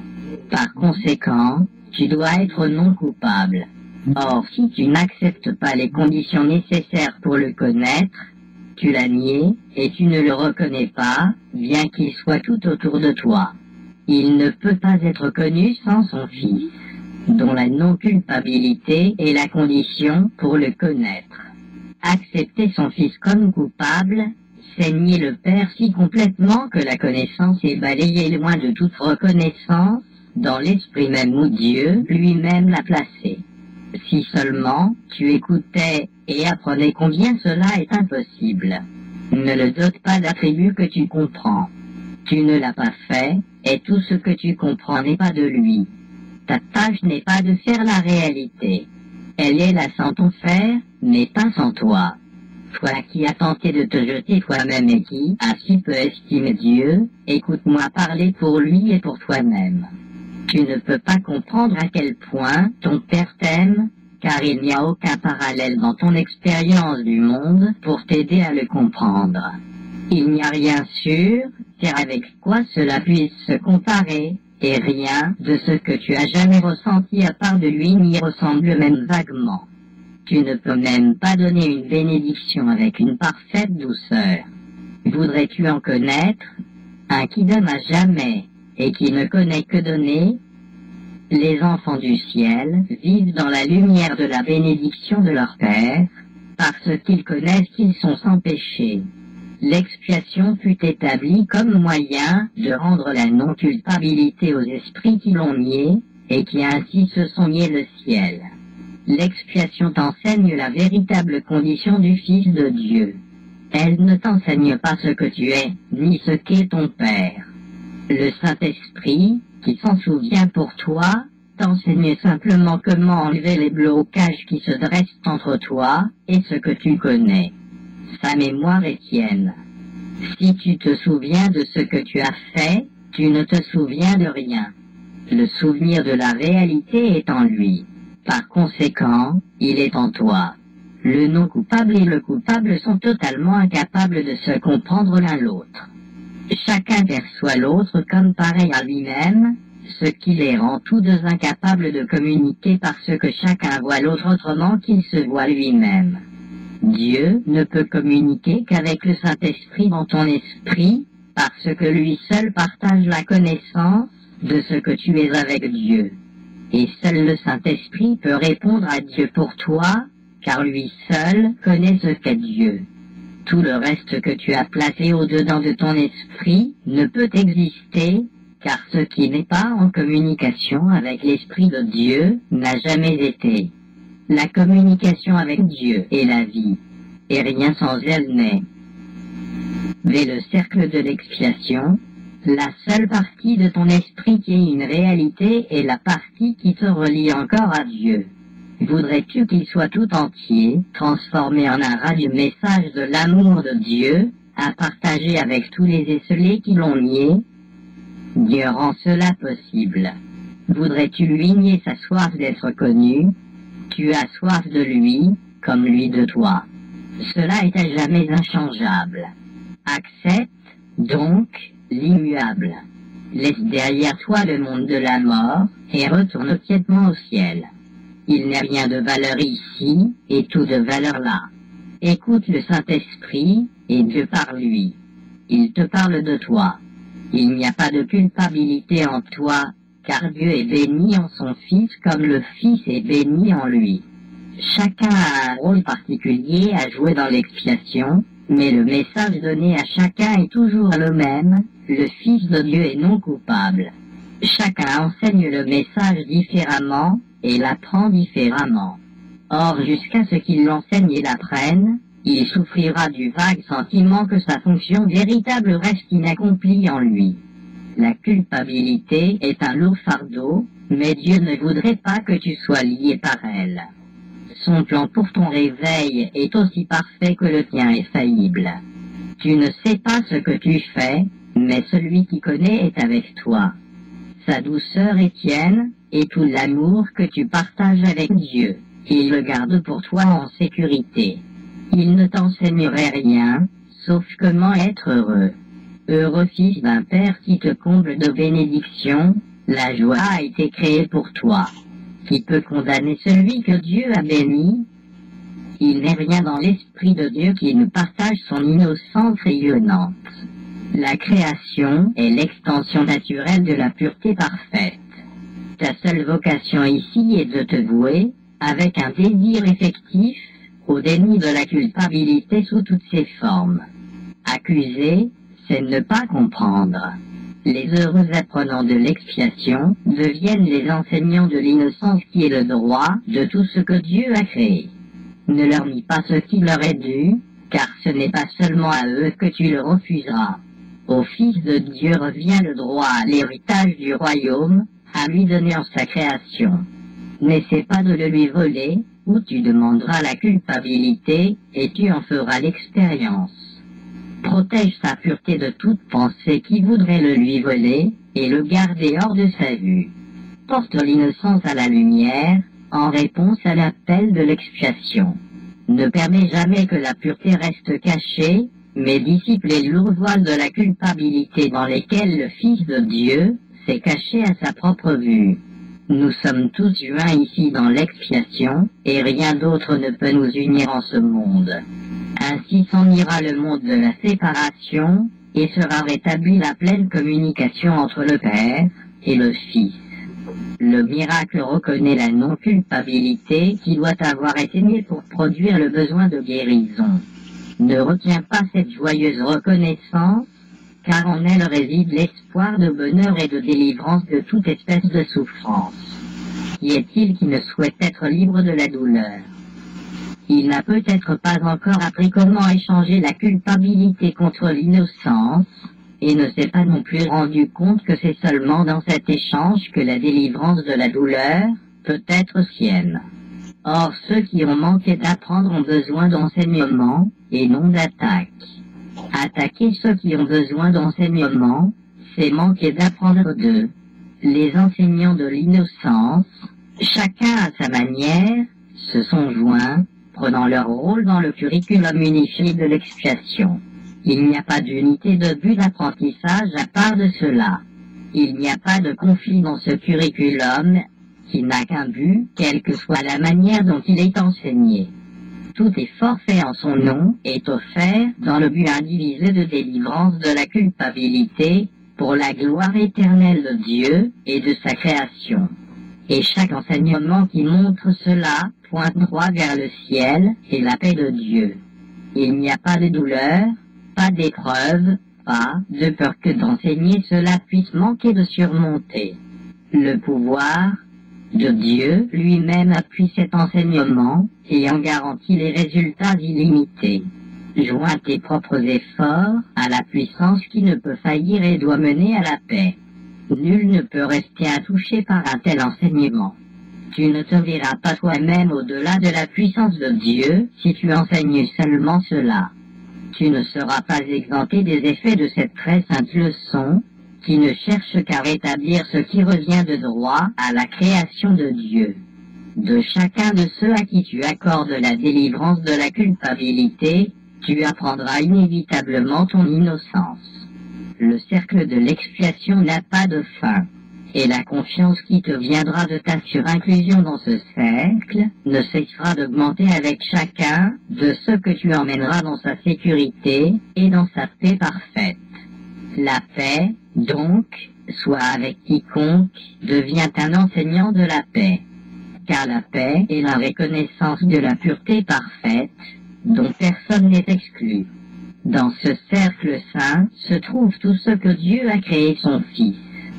Par conséquent, tu dois être non coupable. Or, si tu n'acceptes pas les conditions nécessaires pour le connaître, tu l'as nié et tu ne le reconnais pas, bien qu'il soit tout autour de toi. Il ne peut pas être connu sans son Fils, dont la non-culpabilité est la condition pour le connaître. Accepter son Fils comme coupable, c'est nier le Père si complètement que la connaissance est balayée loin de toute reconnaissance, dans l'esprit même où Dieu lui-même l'a placé. Si seulement tu écoutais et apprenais combien cela est impossible. Ne le dote pas d'attributs que tu comprends. Tu ne l'as pas fait, et tout ce que tu comprends n'est pas de lui. Ta tâche n'est pas de faire la réalité. Elle est là sans ton faire, mais pas sans toi. Toi qui as tenté de te jeter toi-même et qui as si peu estimé Dieu, écoute-moi parler pour lui et pour toi-même. Tu ne peux pas comprendre à quel point ton Père t'aime, car il n'y a aucun parallèle dans ton expérience du monde pour t'aider à le comprendre. Il n'y a rien sûr, car avec quoi cela puisse se comparer, et rien de ce que tu as jamais ressenti à part de lui n'y ressemble même vaguement. Tu ne peux même pas donner une bénédiction avec une parfaite douceur. Voudrais-tu en connaître un qui donne à jamais et qui ne connaît que donner? Les enfants du ciel vivent dans la lumière de la bénédiction de leur Père, parce qu'ils connaissent qu'ils sont sans péché. L'expiation fut établie comme moyen de rendre la non-culpabilité aux esprits qui l'ont nié, et qui ainsi se sont niés le ciel. L'expiation t'enseigne la véritable condition du Fils de Dieu. Elle ne t'enseigne pas ce que tu es, ni ce qu'est ton Père. Le Saint-Esprit, qui s'en souvient pour toi, t'enseigne simplement comment enlever les blocages qui se dressent entre toi et ce que tu connais. Sa mémoire est tienne. Si tu te souviens de ce que tu as fait, tu ne te souviens de rien. Le souvenir de la réalité est en lui. Par conséquent, il est en toi. Le non-coupable et le coupable sont totalement incapables de se comprendre l'un l'autre. Chacun perçoit l'autre comme pareil à lui-même, ce qui les rend tous deux incapables de communiquer parce que chacun voit l'autre autrement qu'il se voit lui-même. Dieu ne peut communiquer qu'avec le Saint-Esprit dans ton esprit, parce que lui seul partage la connaissance de ce que tu es avec Dieu. Et seul le Saint-Esprit peut répondre à Dieu pour toi, car lui seul connaît ce qu'est Dieu. Tout le reste que tu as placé au-dedans de ton esprit ne peut exister, car ce qui n'est pas en communication avec l'Esprit de Dieu n'a jamais été. La communication avec Dieu est la vie, et rien sans elle n'est. Mais le cercle de l'expiation, la seule partie de ton esprit qui est une réalité est la partie qui te relie encore à Dieu. Voudrais-tu qu'il soit tout entier, transformé en un radieux message de l'amour de Dieu, à partager avec tous les esselés qui l'ont nié? Dieu rend cela possible. Voudrais-tu lui nier sa soif d'être connu? Tu as soif de lui, comme lui de toi. Cela est à jamais inchangeable. Accepte, donc, l'immuable. Laisse derrière toi le monde de la mort, et retourne quiètement au ciel. Il n'est rien de valeur ici, et tout de valeur là. Écoute le Saint-Esprit, et Dieu par lui. Il te parle de toi. Il n'y a pas de culpabilité en toi, car Dieu est béni en son Fils comme le Fils est béni en lui. Chacun a un rôle particulier à jouer dans l'expiation, mais le message donné à chacun est toujours le même, le Fils de Dieu est non coupable. Chacun enseigne le message différemment, et l'apprend différemment. Or, jusqu'à ce qu'il l'enseigne et l'apprenne, il souffrira du vague sentiment que sa fonction véritable reste inaccomplie en lui. La culpabilité est un lourd fardeau, mais Dieu ne voudrait pas que tu sois lié par elle. Son plan pour ton réveil est aussi parfait que le tien est faillible. Tu ne sais pas ce que tu fais, mais celui qui connaît est avec toi. Sa douceur est tienne, et tout l'amour que tu partages avec Dieu, il le garde pour toi en sécurité. Il ne t'enseignerait rien, sauf comment être heureux. Heureux fils d'un Père qui te comble de bénédictions, la joie a été créée pour toi. Qui peut condamner celui que Dieu a béni? Il n'est rien dans l'Esprit de Dieu qui ne partage son innocence rayonnante. La création est l'extension naturelle de la pureté parfaite. Ta seule vocation ici est de te vouer, avec un désir effectif, au déni de la culpabilité sous toutes ses formes. Accuser, c'est ne pas comprendre. Les heureux apprenants de l'expiation deviennent les enseignants de l'innocence qui est le droit de tout ce que Dieu a créé. Ne leur nie pas ce qui leur est dû, car ce n'est pas seulement à eux que tu le refuseras. Au Fils de Dieu revient le droit à l'héritage du royaume, à lui donner en sa création. N'essaie pas de le lui voler, ou tu demanderas la culpabilité, et tu en feras l'expérience. Protège sa pureté de toute pensée qui voudrait le lui voler, et le garder hors de sa vue. Porte l'innocence à la lumière, en réponse à l'appel de l'expiation. Ne permets jamais que la pureté reste cachée, mais dissipe les lourds voiles de la culpabilité dans lesquels le Fils de Dieu s'est caché à sa propre vue. Nous sommes tous joints ici dans l'expiation, et rien d'autre ne peut nous unir en ce monde. Ainsi s'en ira le monde de la séparation, et sera rétablie la pleine communication entre le Père et le Fils. Le miracle reconnaît la non-culpabilité qui doit avoir été née pour produire le besoin de guérison. Ne retiens pas cette joyeuse reconnaissance, car en elle réside l'espoir de bonheur et de délivrance de toute espèce de souffrance. Qui est-il qui ne souhaite être libre de la douleur? Il n'a peut-être pas encore appris comment échanger la culpabilité contre l'innocence, et ne s'est pas non plus rendu compte que c'est seulement dans cet échange que la délivrance de la douleur peut être sienne. Or ceux qui ont manqué d'apprendre ont besoin d'enseignement, et non d'attaque. Attaquer ceux qui ont besoin d'enseignement, c'est manquer d'apprendre d'eux. Les enseignants de l'innocence, chacun à sa manière, se sont joints, prenant leur rôle dans le curriculum unifié de l'expiation. Il n'y a pas d'unité de but d'apprentissage à part de cela. Il n'y a pas de conflit dans ce curriculum, qui n'a qu'un but, quelle que soit la manière dont il est enseigné. Tout effort fait en son nom est offert dans le but indivisé de délivrance de la culpabilité, pour la gloire éternelle de Dieu et de sa création. Et chaque enseignement qui montre cela pointe droit vers le ciel et la paix de Dieu. Il n'y a pas de douleur, pas d'épreuve, pas de peur que d'enseigner cela puisse manquer de surmonter. Le pouvoir de Dieu lui-même appuie cet enseignement et en garantit les résultats illimités. Joins tes propres efforts à la puissance qui ne peut faillir et doit mener à la paix. Nul ne peut rester intouché par un tel enseignement. Tu ne te verras pas toi-même au-delà de la puissance de Dieu si tu enseignes seulement cela. Tu ne seras pas exempté des effets de cette très sainte leçon, qui ne cherche qu'à rétablir ce qui revient de droit à la création de Dieu. De chacun de ceux à qui tu accordes la délivrance de la culpabilité, tu apprendras inévitablement ton innocence. Le cercle de l'expiation n'a pas de fin, et la confiance qui te viendra de ta surinclusion dans ce cercle ne cessera d'augmenter avec chacun de ceux que tu emmèneras dans sa sécurité et dans sa paix parfaite. La paix, donc, soit avec quiconque, devient un enseignant de la paix, car la paix est la reconnaissance de la pureté parfaite, dont personne n'est exclu. Dans ce cercle saint se trouve tout ce que Dieu a créé son Fils.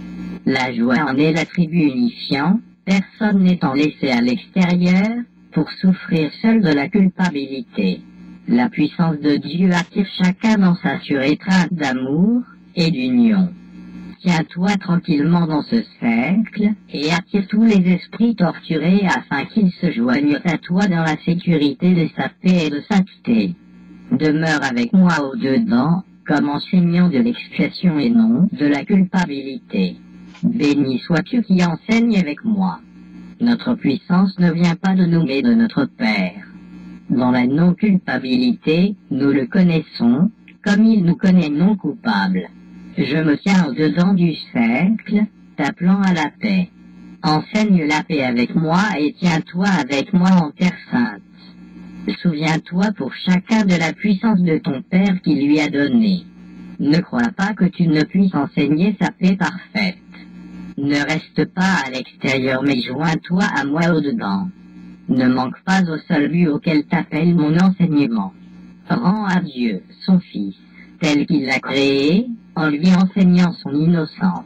La joie en est l'attribut unifiant, personne n'étant laissé à l'extérieur pour souffrir seul de la culpabilité. La puissance de Dieu attire chacun dans sa surétreinte d'amour et d'union. Tiens-toi tranquillement dans ce cercle et attire tous les esprits torturés afin qu'ils se joignent à toi dans la sécurité de sa paix et de sainteté. Demeure avec moi au-dedans, comme enseignant de l'expiation et non de la culpabilité. Béni sois-tu qui enseigne avec moi. Notre puissance ne vient pas de nous mais de notre Père. Dans la non-culpabilité, nous le connaissons, comme il nous connaît non coupables. Je me tiens au-dedans du cercle, t'appelant à la paix. Enseigne la paix avec moi et tiens-toi avec moi en terre sainte. Souviens-toi pour chacun de la puissance de ton Père qui lui a donné. Ne crois pas que tu ne puisses enseigner sa paix parfaite. Ne reste pas à l'extérieur mais joins-toi à moi au-dedans. Ne manque pas au seul but auquel t'appelle mon enseignement. Rends à Dieu, son Fils, tel qu'il l'a créé, en lui enseignant son innocence.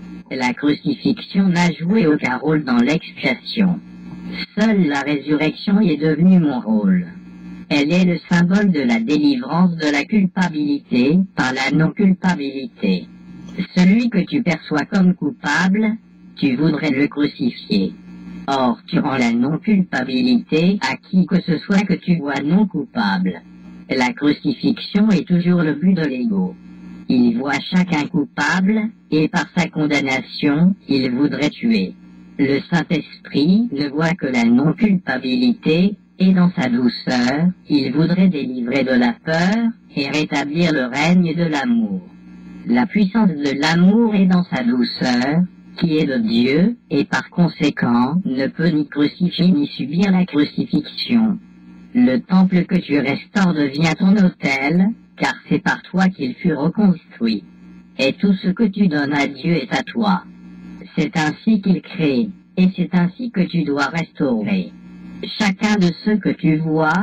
La crucifixion n'a joué aucun rôle dans l'expiation. Seule la résurrection est devenue mon rôle. Elle est le symbole de la délivrance de la culpabilité par la non-culpabilité. Celui que tu perçois comme coupable, tu voudrais le crucifier. Or, tu rends la non-culpabilité à qui que ce soit que tu vois non coupable. La crucifixion est toujours le but de l'ego. Il voit chacun coupable, et par sa condamnation, il voudrait tuer. Le Saint-Esprit ne voit que la non-culpabilité, et dans sa douceur, il voudrait délivrer de la peur, et rétablir le règne de l'amour. La puissance de l'amour est dans sa douceur, qui est de Dieu, et par conséquent, ne peut ni crucifier ni subir la crucifixion. Le temple que tu restaures devient ton autel, car c'est par toi qu'il fut reconstruit. Et tout ce que tu donnes à Dieu est à toi. C'est ainsi qu'il crée, et c'est ainsi que tu dois restaurer. Chacun de ceux que tu vois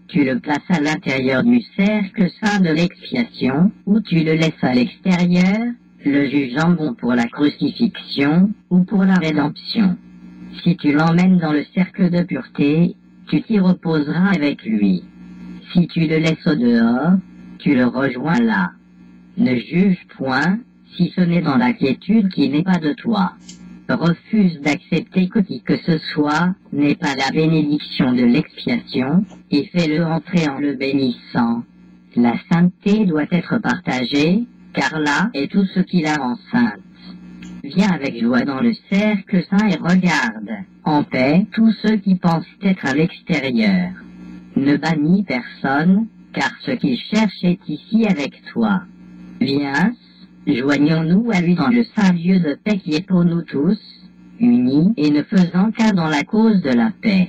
tu le places à l'intérieur du cercle saint de l'expiation, ou tu le laisses à l'extérieur, le jugeant bon pour la crucifixion, ou pour la rédemption. Si tu l'emmènes dans le cercle de pureté, tu t'y reposeras avec lui. Si tu le laisses au dehors, tu le rejoins là. Ne juge point, si ce n'est dans la quiétude qui n'est pas de toi. Refuse d'accepter que qui que ce soit n'ait pas la bénédiction de l'expiation, et fais-le entrer en le bénissant. La sainteté doit être partagée, car là est tout ce qui la rend sainte. Viens avec joie dans le cercle saint et regarde, en paix, tous ceux qui pensent être à l'extérieur. Ne bannis personne, car ce qu'il cherche est ici avec toi. Viens, joignons-nous à lui dans le saint lieu de paix qui est pour nous tous, unis et ne faisant qu'un dans la cause de la paix.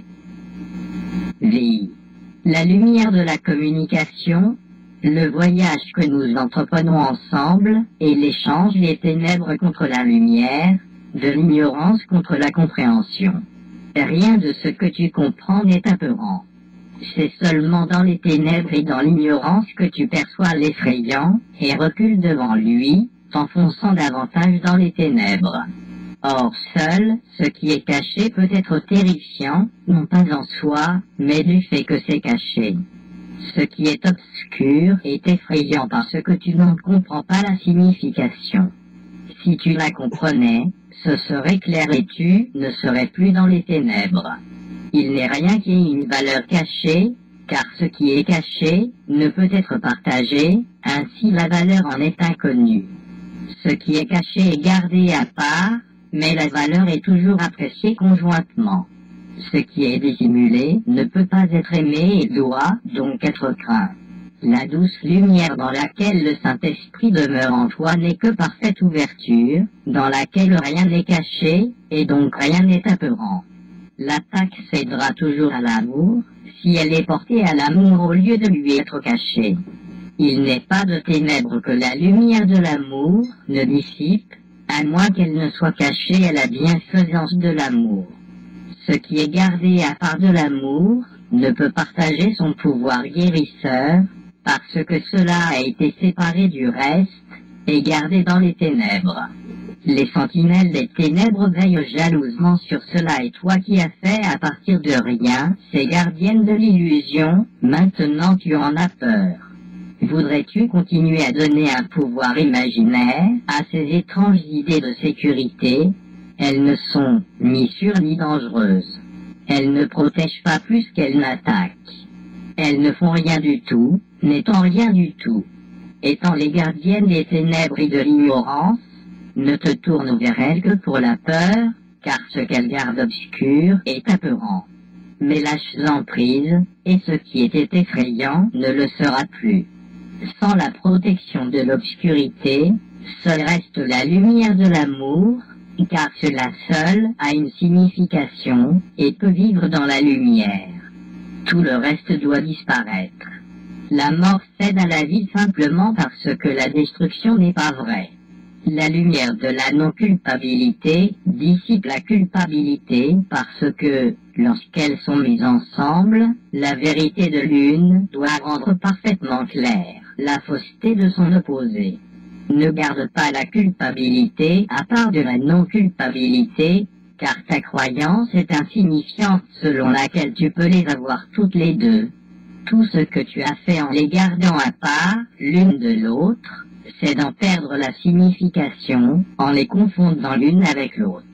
Vie. La lumière de la communication, le voyage que nous entreprenons ensemble, est l'échange des ténèbres contre la lumière, de l'ignorance contre la compréhension. Rien de ce que tu comprends n'est apeurant. C'est seulement dans les ténèbres et dans l'ignorance que tu perçois l'effrayant, et recules devant lui, t'enfonçant davantage dans les ténèbres. Or seul, ce qui est caché peut être terrifiant, non pas en soi, mais du fait que c'est caché. Ce qui est obscur est effrayant parce que tu n'en comprends pas la signification. Si tu la comprenais, ce serait clair et tu ne serais plus dans les ténèbres. Il n'est rien qui ait une valeur cachée, car ce qui est caché ne peut être partagé, ainsi la valeur en est inconnue. Ce qui est caché est gardé à part, mais la valeur est toujours appréciée conjointement. Ce qui est dissimulé ne peut pas être aimé et doit donc être craint. La douce lumière dans laquelle le Saint-Esprit demeure en toi n'est que parfaite ouverture, dans laquelle rien n'est caché, et donc rien n'est apeurant. L'attaque cédera toujours à l'amour, si elle est portée à l'amour au lieu de lui être cachée. Il n'est pas de ténèbres que la lumière de l'amour ne dissipe, à moins qu'elle ne soit cachée à la bienfaisance de l'amour. Ce qui est gardé à part de l'amour ne peut partager son pouvoir guérisseur, parce que cela a été séparé du reste et gardé dans les ténèbres. Les sentinelles des ténèbres veillent jalousement sur cela et toi qui as fait à partir de rien ces gardiennes de l'illusion, maintenant tu en as peur. Voudrais-tu continuer à donner un pouvoir imaginaire à ces étranges idées de sécurité? Elles ne sont ni sûres ni dangereuses. Elles ne protègent pas plus qu'elles n'attaquent. Elles ne font rien du tout, n'étant rien du tout. Étant les gardiennes des ténèbres et de l'ignorance, ne te tourne vers elles que pour la peur, car ce qu'elles gardent obscur est apeurant. Mais lâche-en prise, et ce qui était effrayant ne le sera plus. Sans la protection de l'obscurité, seule reste la lumière de l'amour, car cela seul a une signification et peut vivre dans la lumière. Tout le reste doit disparaître. La mort cède à la vie simplement parce que la destruction n'est pas vraie. La lumière de la non-culpabilité dissipe la culpabilité parce que, lorsqu'elles sont mises ensemble, la vérité de l'une doit rendre parfaitement claire la fausseté de son opposé. Ne garde pas la culpabilité à part de la non-culpabilité, car ta croyance est insignifiante selon laquelle tu peux les avoir toutes les deux. Tout ce que tu as fait en les gardant à part, l'une de l'autre, c'est d'en perdre la signification en les confondant l'une avec l'autre.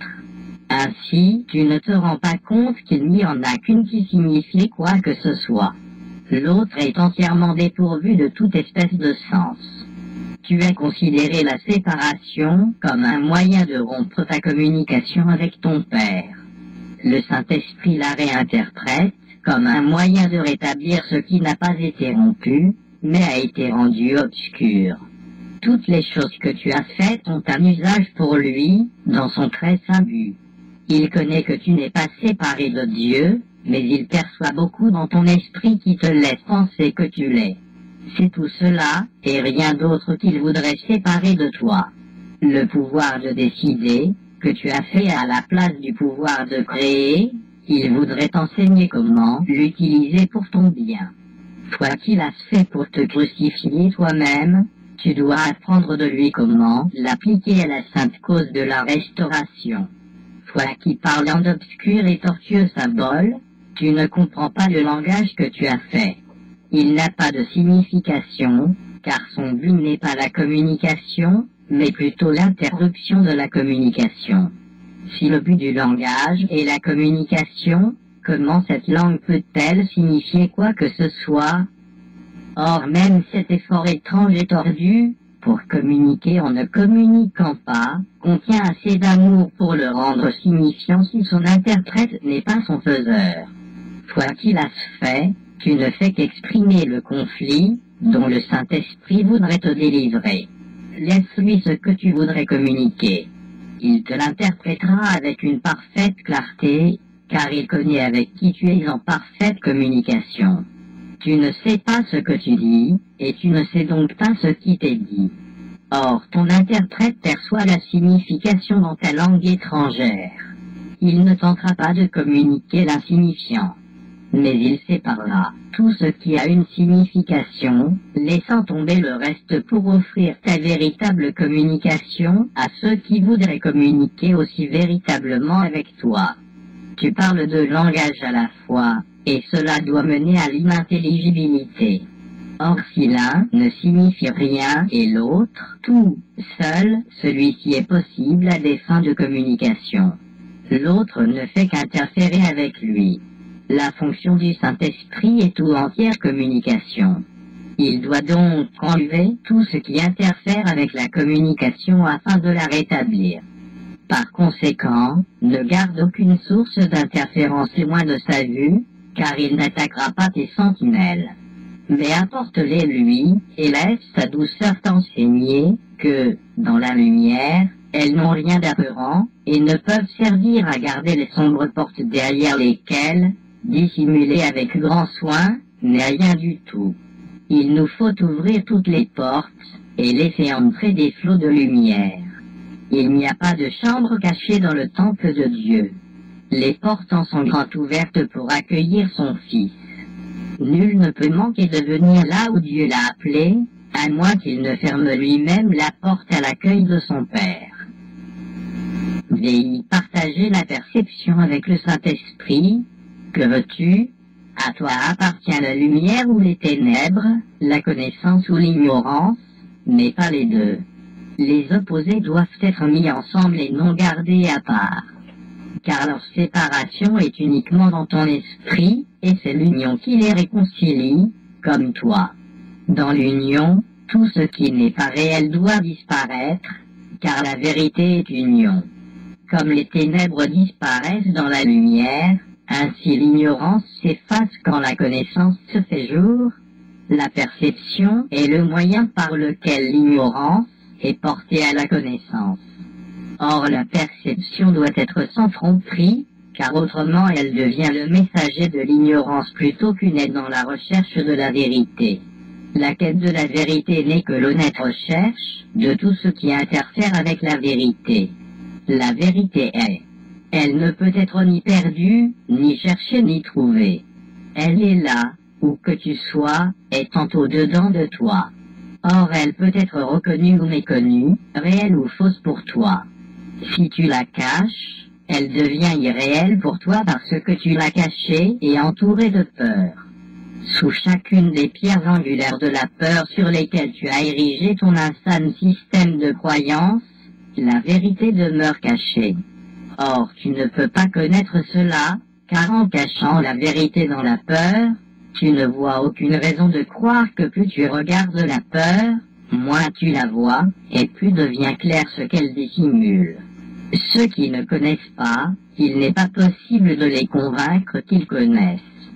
Ainsi, tu ne te rends pas compte qu'il n'y en a qu'une qui signifie quoi que ce soit. L'autre est entièrement dépourvu de toute espèce de sens. Tu as considéré la séparation comme un moyen de rompre ta communication avec ton Père. Le Saint-Esprit la réinterprète comme un moyen de rétablir ce qui n'a pas été rompu, mais a été rendu obscur. Toutes les choses que tu as faites ont un usage pour lui, dans son très saint but. Il connaît que tu n'es pas séparé de Dieu, mais il perçoit beaucoup dans ton esprit qui te laisse penser que tu l'es. C'est tout cela, et rien d'autre qu'il voudrait séparer de toi. Le pouvoir de décider, que tu as fait à la place du pouvoir de créer, il voudrait t'enseigner comment l'utiliser pour ton bien. Toi qui l'as fait pour te crucifier toi-même, tu dois apprendre de lui comment l'appliquer à la sainte cause de la restauration. Toi qui parles en d'obscurs et tortueux symboles, tu ne comprends pas le langage que tu as fait. Il n'a pas de signification, car son but n'est pas la communication, mais plutôt l'interruption de la communication. Si le but du langage est la communication, comment cette langue peut-elle signifier quoi que ce soit? Or même cet effort étrange et tordu, pour communiquer en ne communiquant pas, contient assez d'amour pour le rendre signifiant si son interprète n'est pas son faiseur. Toi qui l'as fait, tu ne fais qu'exprimer le conflit dont le Saint-Esprit voudrait te délivrer. Laisse-lui ce que tu voudrais communiquer. Il te l'interprétera avec une parfaite clarté, car il connaît avec qui tu es en parfaite communication. Tu ne sais pas ce que tu dis, et tu ne sais donc pas ce qui t'est dit. Or, ton interprète perçoit la signification dans ta langue étrangère. Il ne tentera pas de communiquer l'insignifiant, mais il séparera tout ce qui a une signification, laissant tomber le reste pour offrir ta véritable communication à ceux qui voudraient communiquer aussi véritablement avec toi. Tu parles de langage à la fois, et cela doit mener à l'inintelligibilité. Or si l'un ne signifie rien et l'autre, tout, seul, celui-ci est possible à des fins de communication. L'autre ne fait qu'interférer avec lui. La fonction du Saint-Esprit est tout entière communication. Il doit donc enlever tout ce qui interfère avec la communication afin de la rétablir. Par conséquent, ne garde aucune source d'interférence loin de sa vue, car il n'attaquera pas tes sentinelles. Mais apporte-les lui, et laisse sa douceur t'enseigner que, dans la lumière, elles n'ont rien d'apparent, et ne peuvent servir à garder les sombres portes derrière lesquelles, dissimulées avec grand soin, n'est rien du tout. Il nous faut ouvrir toutes les portes, et laisser entrer des flots de lumière. Il n'y a pas de chambre cachée dans le temple de Dieu. Les portes en sont grand ouvertes pour accueillir son Fils. Nul ne peut manquer de venir là où Dieu l'a appelé, à moins qu'il ne ferme lui-même la porte à l'accueil de son Père. Veuillez partager la perception avec le Saint-Esprit. Que veux-tu? À toi appartient la lumière ou les ténèbres, la connaissance ou l'ignorance, mais pas les deux. Les opposés doivent être mis ensemble et non gardés à part. Car leur séparation est uniquement dans ton esprit, et c'est l'union qui les réconcilie, comme toi. Dans l'union, tout ce qui n'est pas réel doit disparaître, car la vérité est union. Comme les ténèbres disparaissent dans la lumière, ainsi l'ignorance s'efface quand la connaissance se fait jour. La perception est le moyen par lequel l'ignorance est portée à la connaissance. Or la perception doit être sans tromperie, car autrement elle devient le messager de l'ignorance plutôt qu'une aide dans la recherche de la vérité. La quête de la vérité n'est que l'honnête recherche de tout ce qui interfère avec la vérité. La vérité est. Elle ne peut être ni perdue, ni cherchée, ni trouvée. Elle est là, où que tu sois, étant au-dedans de toi. Or elle peut être reconnue ou méconnue, réelle ou fausse pour toi. Si tu la caches, elle devient irréelle pour toi parce que tu l'as cachée et entourée de peur. Sous chacune des pierres angulaires de la peur sur lesquelles tu as érigé ton insane système de croyances, la vérité demeure cachée. Or, tu ne peux pas connaître cela, car en cachant la vérité dans la peur, tu ne vois aucune raison de croire que plus tu regardes la peur, moins tu la vois, et plus devient clair ce qu'elle dissimule. Ceux qui ne connaissent pas, il n'est pas possible de les convaincre qu'ils connaissent.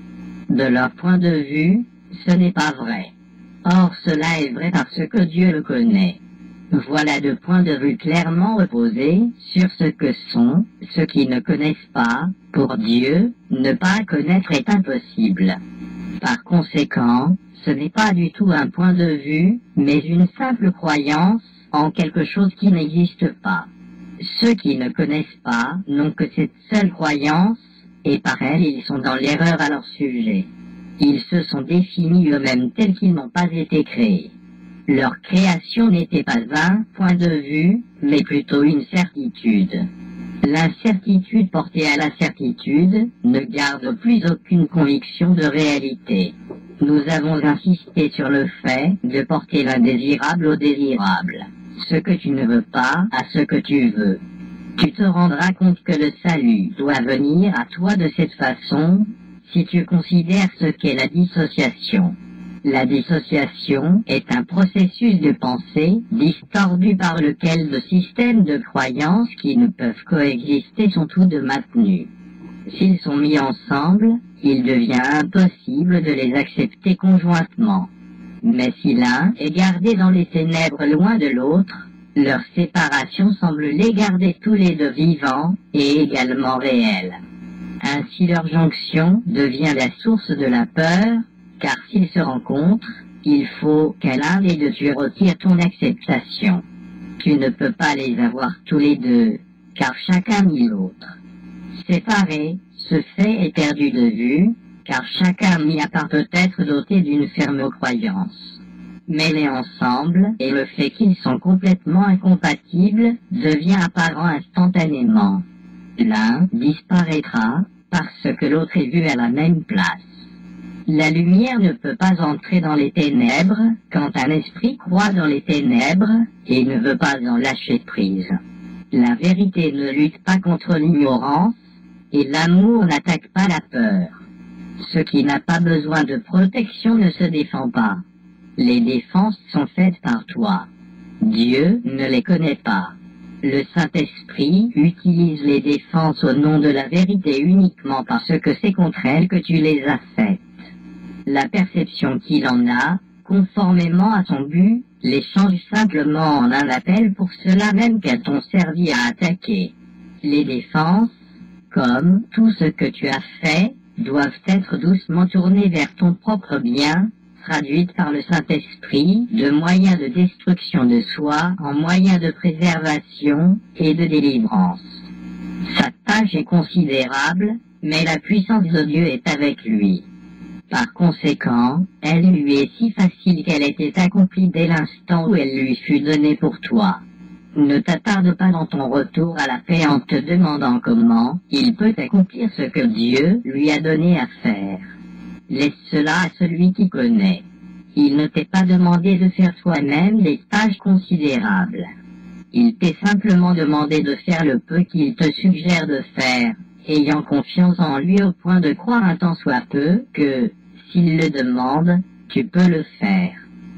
De leur point de vue, ce n'est pas vrai. Or cela est vrai parce que Dieu le connaît. Voilà deux points de vue clairement opposés sur ce que sont ceux qui ne connaissent pas. Pour Dieu, ne pas connaître est impossible. Par conséquent, ce n'est pas du tout un point de vue, mais une simple croyance en quelque chose qui n'existe pas. Ceux qui ne connaissent pas n'ont que cette seule croyance, et par elle ils sont dans l'erreur à leur sujet. Ils se sont définis eux-mêmes tels qu'ils n'ont pas été créés. Leur création n'était pas un point de vue, mais plutôt une certitude. L'incertitude portée à la certitude ne garde plus aucune conviction de réalité. Nous avons insisté sur le fait de porter l'indésirable au désirable. Ce que tu ne veux pas à ce que tu veux. Tu te rendras compte que le salut doit venir à toi de cette façon, si tu considères ce qu'est la dissociation. La dissociation est un processus de pensée distordu par lequel de systèmes de croyances qui ne peuvent coexister sont tous deux maintenus. S'ils sont mis ensemble, il devient impossible de les accepter conjointement. Mais si l'un est gardé dans les ténèbres loin de l'autre, leur séparation semble les garder tous les deux vivants et également réels. Ainsi leur jonction devient la source de la peur, car s'ils se rencontrent, il faut qu'à l'un des deux tu retires ton acceptation. Tu ne peux pas les avoir tous les deux, car chacun nie l'autre. Séparé, ce fait est perdu de vue, car chacun mis à part peut être doté d'une ferme croyance. Mêlés ensemble, et le fait qu'ils sont complètement incompatibles devient apparent instantanément. L'un disparaîtra, parce que l'autre est vu à la même place. La lumière ne peut pas entrer dans les ténèbres quand un esprit croit dans les ténèbres et ne veut pas en lâcher prise. La vérité ne lutte pas contre l'ignorance et l'amour n'attaque pas la peur. Ce qui n'a pas besoin de protection ne se défend pas. Les défenses sont faites par toi. Dieu ne les connaît pas. Le Saint-Esprit utilise les défenses au nom de la vérité uniquement parce que c'est contre elle que tu les as faites. La perception qu'il en a, conformément à son but, les change simplement en un appel pour cela même qu'elles t'ont servi à attaquer. Les défenses, comme tout ce que tu as fait, doivent être doucement tournées vers ton propre bien, traduites par le Saint-Esprit de moyens de destruction de soi en moyens de préservation et de délivrance. Sa tâche est considérable, mais la puissance de Dieu est avec lui. Par conséquent, elle lui est si facile qu'elle était accomplie dès l'instant où elle lui fut donnée pour toi. Ne t'attarde pas dans ton retour à la paix en te demandant comment il peut accomplir ce que Dieu lui a donné à faire. Laisse cela à celui qui connaît. Il ne t'est pas demandé de faire toi-même des tâches considérables. Il t'est simplement demandé de faire le peu qu'il te suggère de faire, ayant confiance en lui au point de croire un tant soit peu que, s'il le demande, tu peux le faire.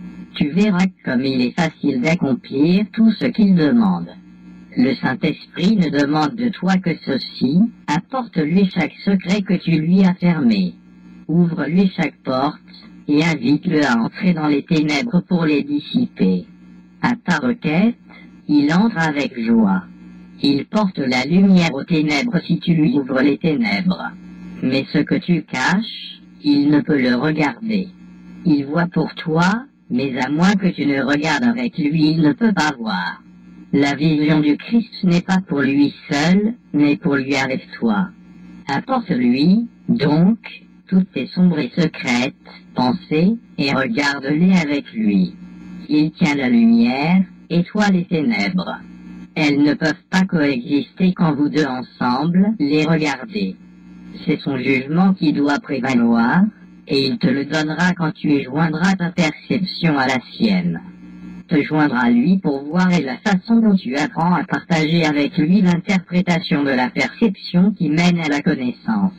Tu verras comme il est facile d'accomplir tout ce qu'il demande. Le Saint-Esprit ne demande de toi que ceci, apporte-lui chaque secret que tu lui as fermé. Ouvre-lui chaque porte, et invite-le à entrer dans les ténèbres pour les dissiper. À ta requête, il entre avec joie. Il porte la lumière aux ténèbres si tu lui ouvres les ténèbres. Mais ce que tu caches, il ne peut le regarder. Il voit pour toi, mais à moins que tu ne regardes avec lui, il ne peut pas voir. La vision du Christ n'est pas pour lui seul, mais pour lui avec toi. Apporte-lui, donc, toutes tes sombres et secrètes pensées et regarde-les avec lui. Il tient la lumière, et toi les ténèbres. Elles ne peuvent pas coexister quand vous deux ensemble les regardez. C'est son jugement qui doit prévaloir, et il te le donnera quand tu joindras ta perception à la sienne. Te joindre à lui pour voir et la façon dont tu apprends à partager avec lui l'interprétation de la perception qui mène à la connaissance.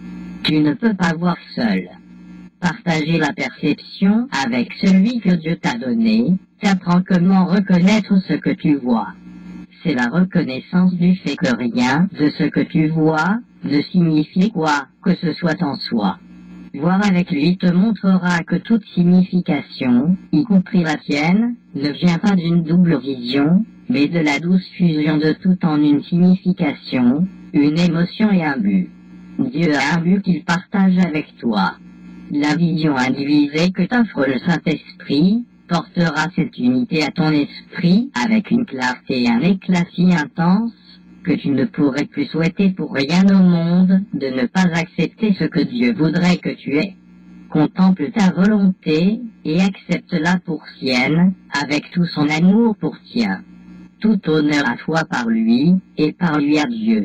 Tu ne peux pas voir seul. Partager la perception avec celui que Dieu t'a donné, t'apprend comment reconnaître ce que tu vois. C'est la reconnaissance du fait que rien de ce que tu vois ne signifie quoi que ce soit en soi. Voir avec lui te montrera que toute signification, y compris la tienne, ne vient pas d'une double vision, mais de la douce fusion de tout en une signification, une émotion et un but. Dieu a un but qu'il partage avec toi. La vision indivisée que t'offre le Saint-Esprit portera cette unité à ton esprit avec une clarté et un éclat si intense que tu ne pourrais plus souhaiter pour rien au monde de ne pas accepter ce que Dieu voudrait que tu aies. contemple ta volonté et accepte-la pour sienne, avec tout son amour pour tien. Tout honneur à toi par lui, et par lui à Dieu.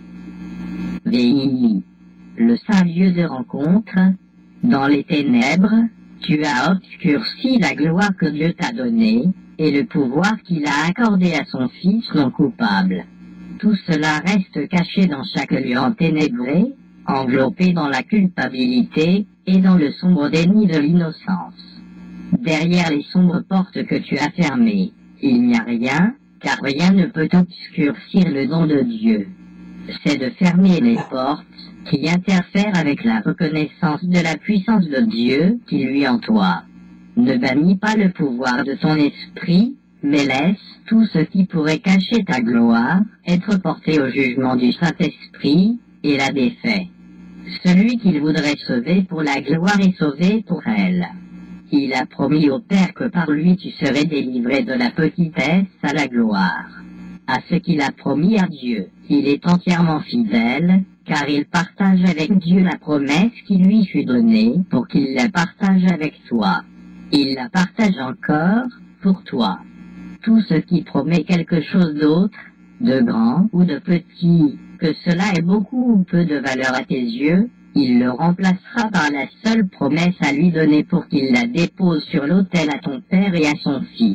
VII. Le saint lieu de rencontre. Dans les ténèbres, tu as obscurci la gloire que Dieu t'a donnée, et le pouvoir qu'il a accordé à son Fils non coupable. Tout cela reste caché dans chaque lieu enténébré, enveloppé dans la culpabilité, et dans le sombre déni de l'innocence. Derrière les sombres portes que tu as fermées, il n'y a rien, car rien ne peut obscurcir le don de Dieu. C'est de fermer les portes qui interfèrent avec la reconnaissance de la puissance de Dieu qui lui en toi. Ne bannis pas le pouvoir de ton esprit, mais laisse tout ce qui pourrait cacher ta gloire être porté au jugement du Saint-Esprit et la défait. Celui qu'il voudrait sauver pour la gloire est sauvé pour elle. Il a promis au Père que par lui tu serais délivré de la petitesse à la gloire. À ce qu'il a promis à Dieu, il est entièrement fidèle, car il partage avec Dieu la promesse qui lui fut donnée pour qu'il la partage avec toi. Il la partage encore pour toi. Tout ce qui promet quelque chose d'autre, de grand ou de petit, que cela ait beaucoup ou peu de valeur à tes yeux, il le remplacera par la seule promesse à lui donner pour qu'il la dépose sur l'autel à ton Père et à son Fils.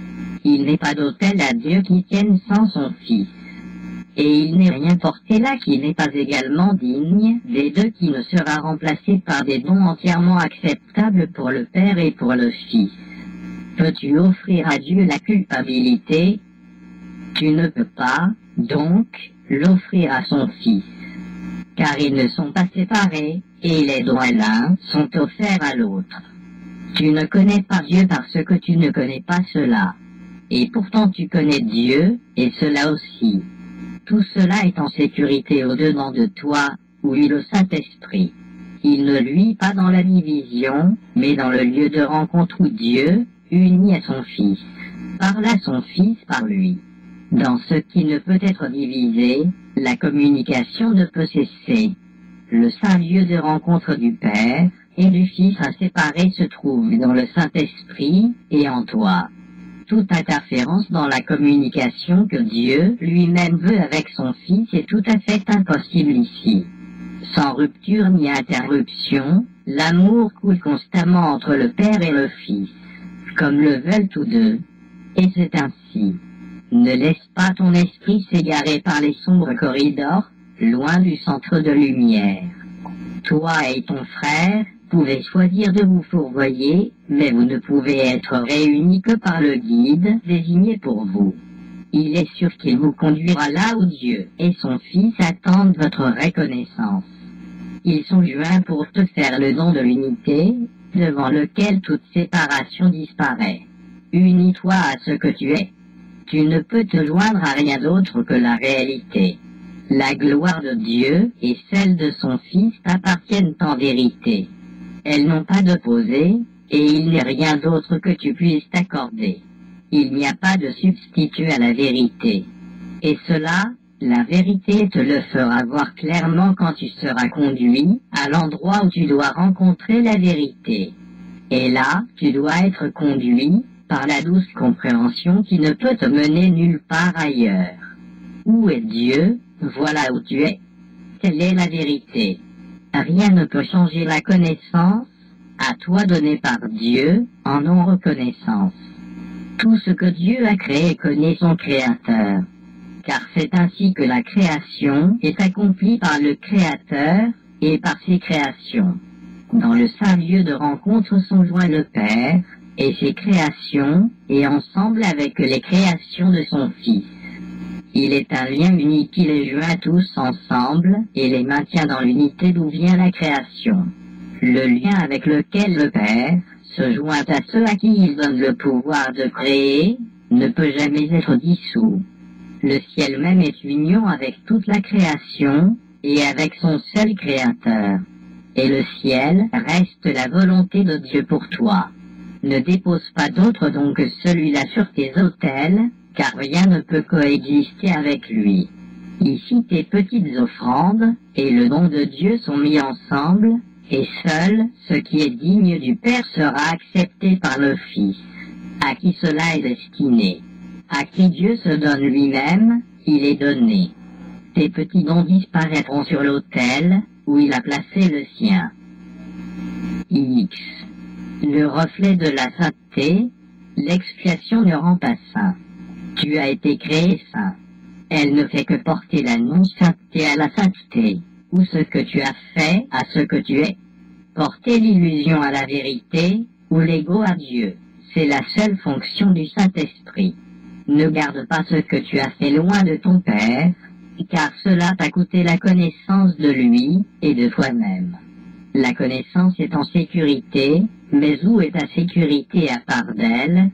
Il n'est pas d'autel à Dieu qui tienne sans son Fils. Et il n'est rien porté là qui n'est pas également digne des deux qui ne sera remplacé par des dons entièrement acceptables pour le Père et pour le Fils. Peux-tu offrir à Dieu la culpabilité? Tu ne peux pas, donc, l'offrir à son Fils. Car ils ne sont pas séparés, et les dons à l'un sont offerts à l'autre. Tu ne connais pas Dieu parce que tu ne connais pas cela. Et pourtant tu connais Dieu, et cela aussi. Tout cela est en sécurité au-dedans de toi, où vit le Saint-Esprit. Il ne luit pas dans la division, mais dans le lieu de rencontre où Dieu, uni à son Fils, parle à son Fils par lui. Dans ce qui ne peut être divisé, la communication ne peut cesser. Le saint lieu de rencontre du Père et du Fils inséparés se trouve dans le Saint-Esprit et en toi. Toute interférence dans la communication que Dieu lui-même veut avec son Fils est tout à fait impossible ici. Sans rupture ni interruption, l'amour coule constamment entre le Père et le Fils, comme le veulent tous deux. Et c'est ainsi. Ne laisse pas ton esprit s'égarer par les sombres corridors, loin du centre de lumière. Toi et ton frère pouvez choisir de vous fourvoyer, mais vous ne pouvez être réunis que par le guide désigné pour vous. Il est sûr qu'il vous conduira là où Dieu et son Fils attendent votre reconnaissance. Ils sont joints pour te faire le don de l'unité, devant lequel toute séparation disparaît. Unis-toi à ce que tu es. Tu ne peux te joindre à rien d'autre que la réalité. La gloire de Dieu et celle de son Fils t'appartiennent en vérité. Elles n'ont pas d'opposé, et il n'est rien d'autre que tu puisses t'accorder. Il n'y a pas de substitut à la vérité. Et cela, la vérité te le fera voir clairement quand tu seras conduit à l'endroit où tu dois rencontrer la vérité. Et là, tu dois être conduit par la douce compréhension qui ne peut te mener nulle part ailleurs. Où est Dieu? Voilà où tu es. Telle est la vérité. Rien ne peut changer la connaissance, à toi donnée par Dieu, en non-reconnaissance. Tout ce que Dieu a créé connaît son Créateur, car c'est ainsi que la création est accomplie par le Créateur et par ses créations. Dans le saint lieu de rencontre sont joints le Père et ses créations, et ensemble avec les créations de son Fils. Il est un lien unique qui les joint tous ensemble et les maintient dans l'unité d'où vient la création. Le lien avec lequel le Père se joint à ceux à qui il donne le pouvoir de créer ne peut jamais être dissous. Le ciel même est union avec toute la création et avec son seul Créateur. Et le ciel reste la volonté de Dieu pour toi. Ne dépose pas d'autre don que celui-là sur tes autels, car rien ne peut coexister avec lui. Ici tes petites offrandes et le don de Dieu sont mis ensemble, Et seul ce qui est digne du Père sera accepté par le Fils, à qui cela est destiné. À qui Dieu se donne lui-même, il est donné. Tes petits dons disparaîtront sur l'autel, où il a placé le sien. X. Le reflet de la sainteté, l'expiation ne rend pas saint. Tu as été créé saint. Elle ne fait que porter la non-sainteté à la sainteté, ou ce que tu as fait à ce que tu es. Porter l'illusion à la vérité, ou l'ego à Dieu, c'est la seule fonction du Saint-Esprit. Ne garde pas ce que tu as fait loin de ton Père, car cela t'a coûté la connaissance de lui et de toi-même. La connaissance est en sécurité, mais où est ta sécurité à part d'elle?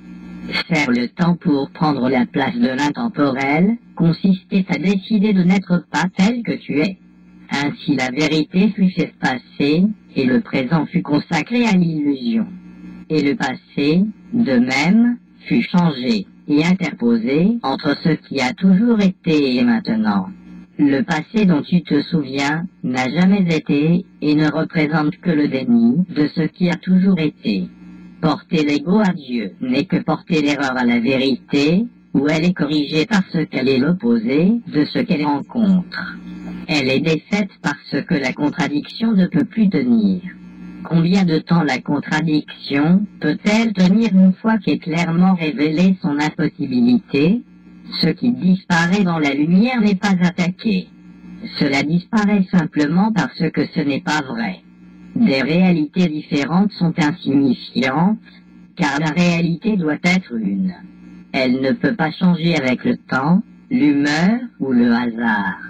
Faire le temps pour prendre la place de l'intemporel consistait à décider de n'être pas tel que tu es. Ainsi la vérité fut effacée, et le présent fut consacré à l'illusion. Et le passé, de même, fut changé et interposé entre ce qui a toujours été et maintenant. Le passé dont tu te souviens n'a jamais été et ne représente que le déni de ce qui a toujours été. Porter l'ego à Dieu n'est que porter l'erreur à la vérité, où elle est corrigée parce qu'elle est l'opposé de ce qu'elle rencontre. Elle est défaite parce que la contradiction ne peut plus tenir. Combien de temps la contradiction peut-elle tenir une fois qu'est clairement révélée son impossibilité? Ce qui disparaît dans la lumière n'est pas attaqué. Cela disparaît simplement parce que ce n'est pas vrai. Des réalités différentes sont insignifiantes, car la réalité doit être une. Elle ne peut pas changer avec le temps, l'humeur ou le hasard.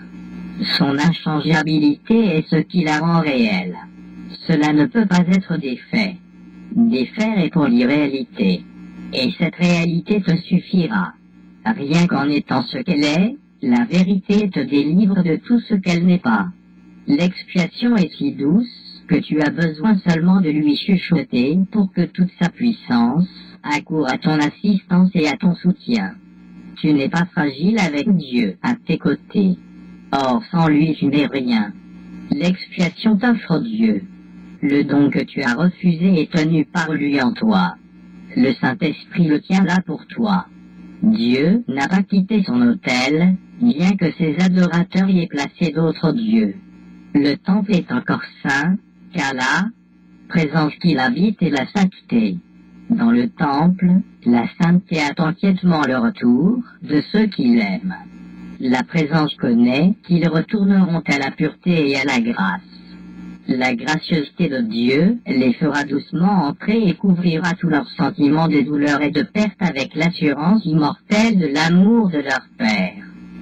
Son inchangeabilité est ce qui la rend réelle. Cela ne peut pas être défait. Défaire est pour l'irréalité. Et cette réalité te suffira. Rien qu'en étant ce qu'elle est, la vérité te délivre de tout ce qu'elle n'est pas. L'expiation est si douce que tu as besoin seulement de lui chuchoter pour que toute sa puissance accourt à ton assistance et à ton soutien. Tu n'es pas fragile avec Dieu à tes côtés. Or, sans lui, tu n'es rien. L'expiation t'offre Dieu. Le don que tu as refusé est tenu par lui en toi. Le Saint-Esprit le tient là pour toi. Dieu n'a pas quitté son autel, bien que ses adorateurs y aient placé d'autres dieux. Le temple est encore saint, car là, présence qu'il habite est la sainteté. Dans le temple, la sainteté attend quiètement le retour de ceux qui l'aiment. La présence connaît qu'ils retourneront à la pureté et à la grâce. La gracieuseté de Dieu les fera doucement entrer et couvrira tous leurs sentiments de douleur et de perte avec l'assurance immortelle de l'amour de leur Père.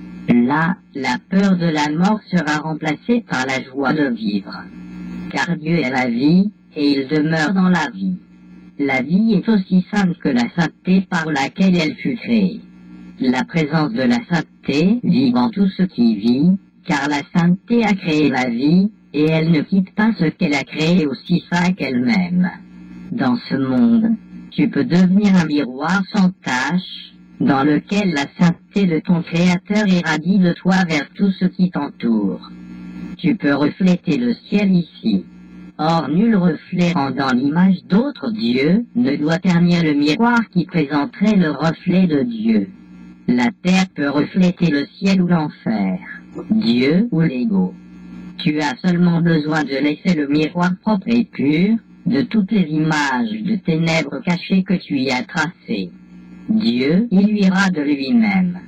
Là, la peur de la mort sera remplacée par la joie de vivre. Car Dieu est la vie, et il demeure dans la vie. La vie est aussi sainte que la sainteté par laquelle elle fut créée. La présence de la sainteté vit en tout ce qui vit, car la sainteté a créé la vie, et elle ne quitte pas ce qu'elle a créé aussi saint qu'elle-même. Dans ce monde, tu peux devenir un miroir sans tache, dans lequel la sainteté de ton Créateur irradie de toi vers tout ce qui t'entoure. Tu peux refléter le ciel ici. Or, nul reflet rendant l'image d'autres dieux ne doit ternir le miroir qui présenterait le reflet de Dieu. La terre peut refléter le ciel ou l'enfer, Dieu ou l'ego. Tu as seulement besoin de laisser le miroir propre et pur de toutes les images de ténèbres cachées que tu y as tracées. Dieu y luira de lui-même.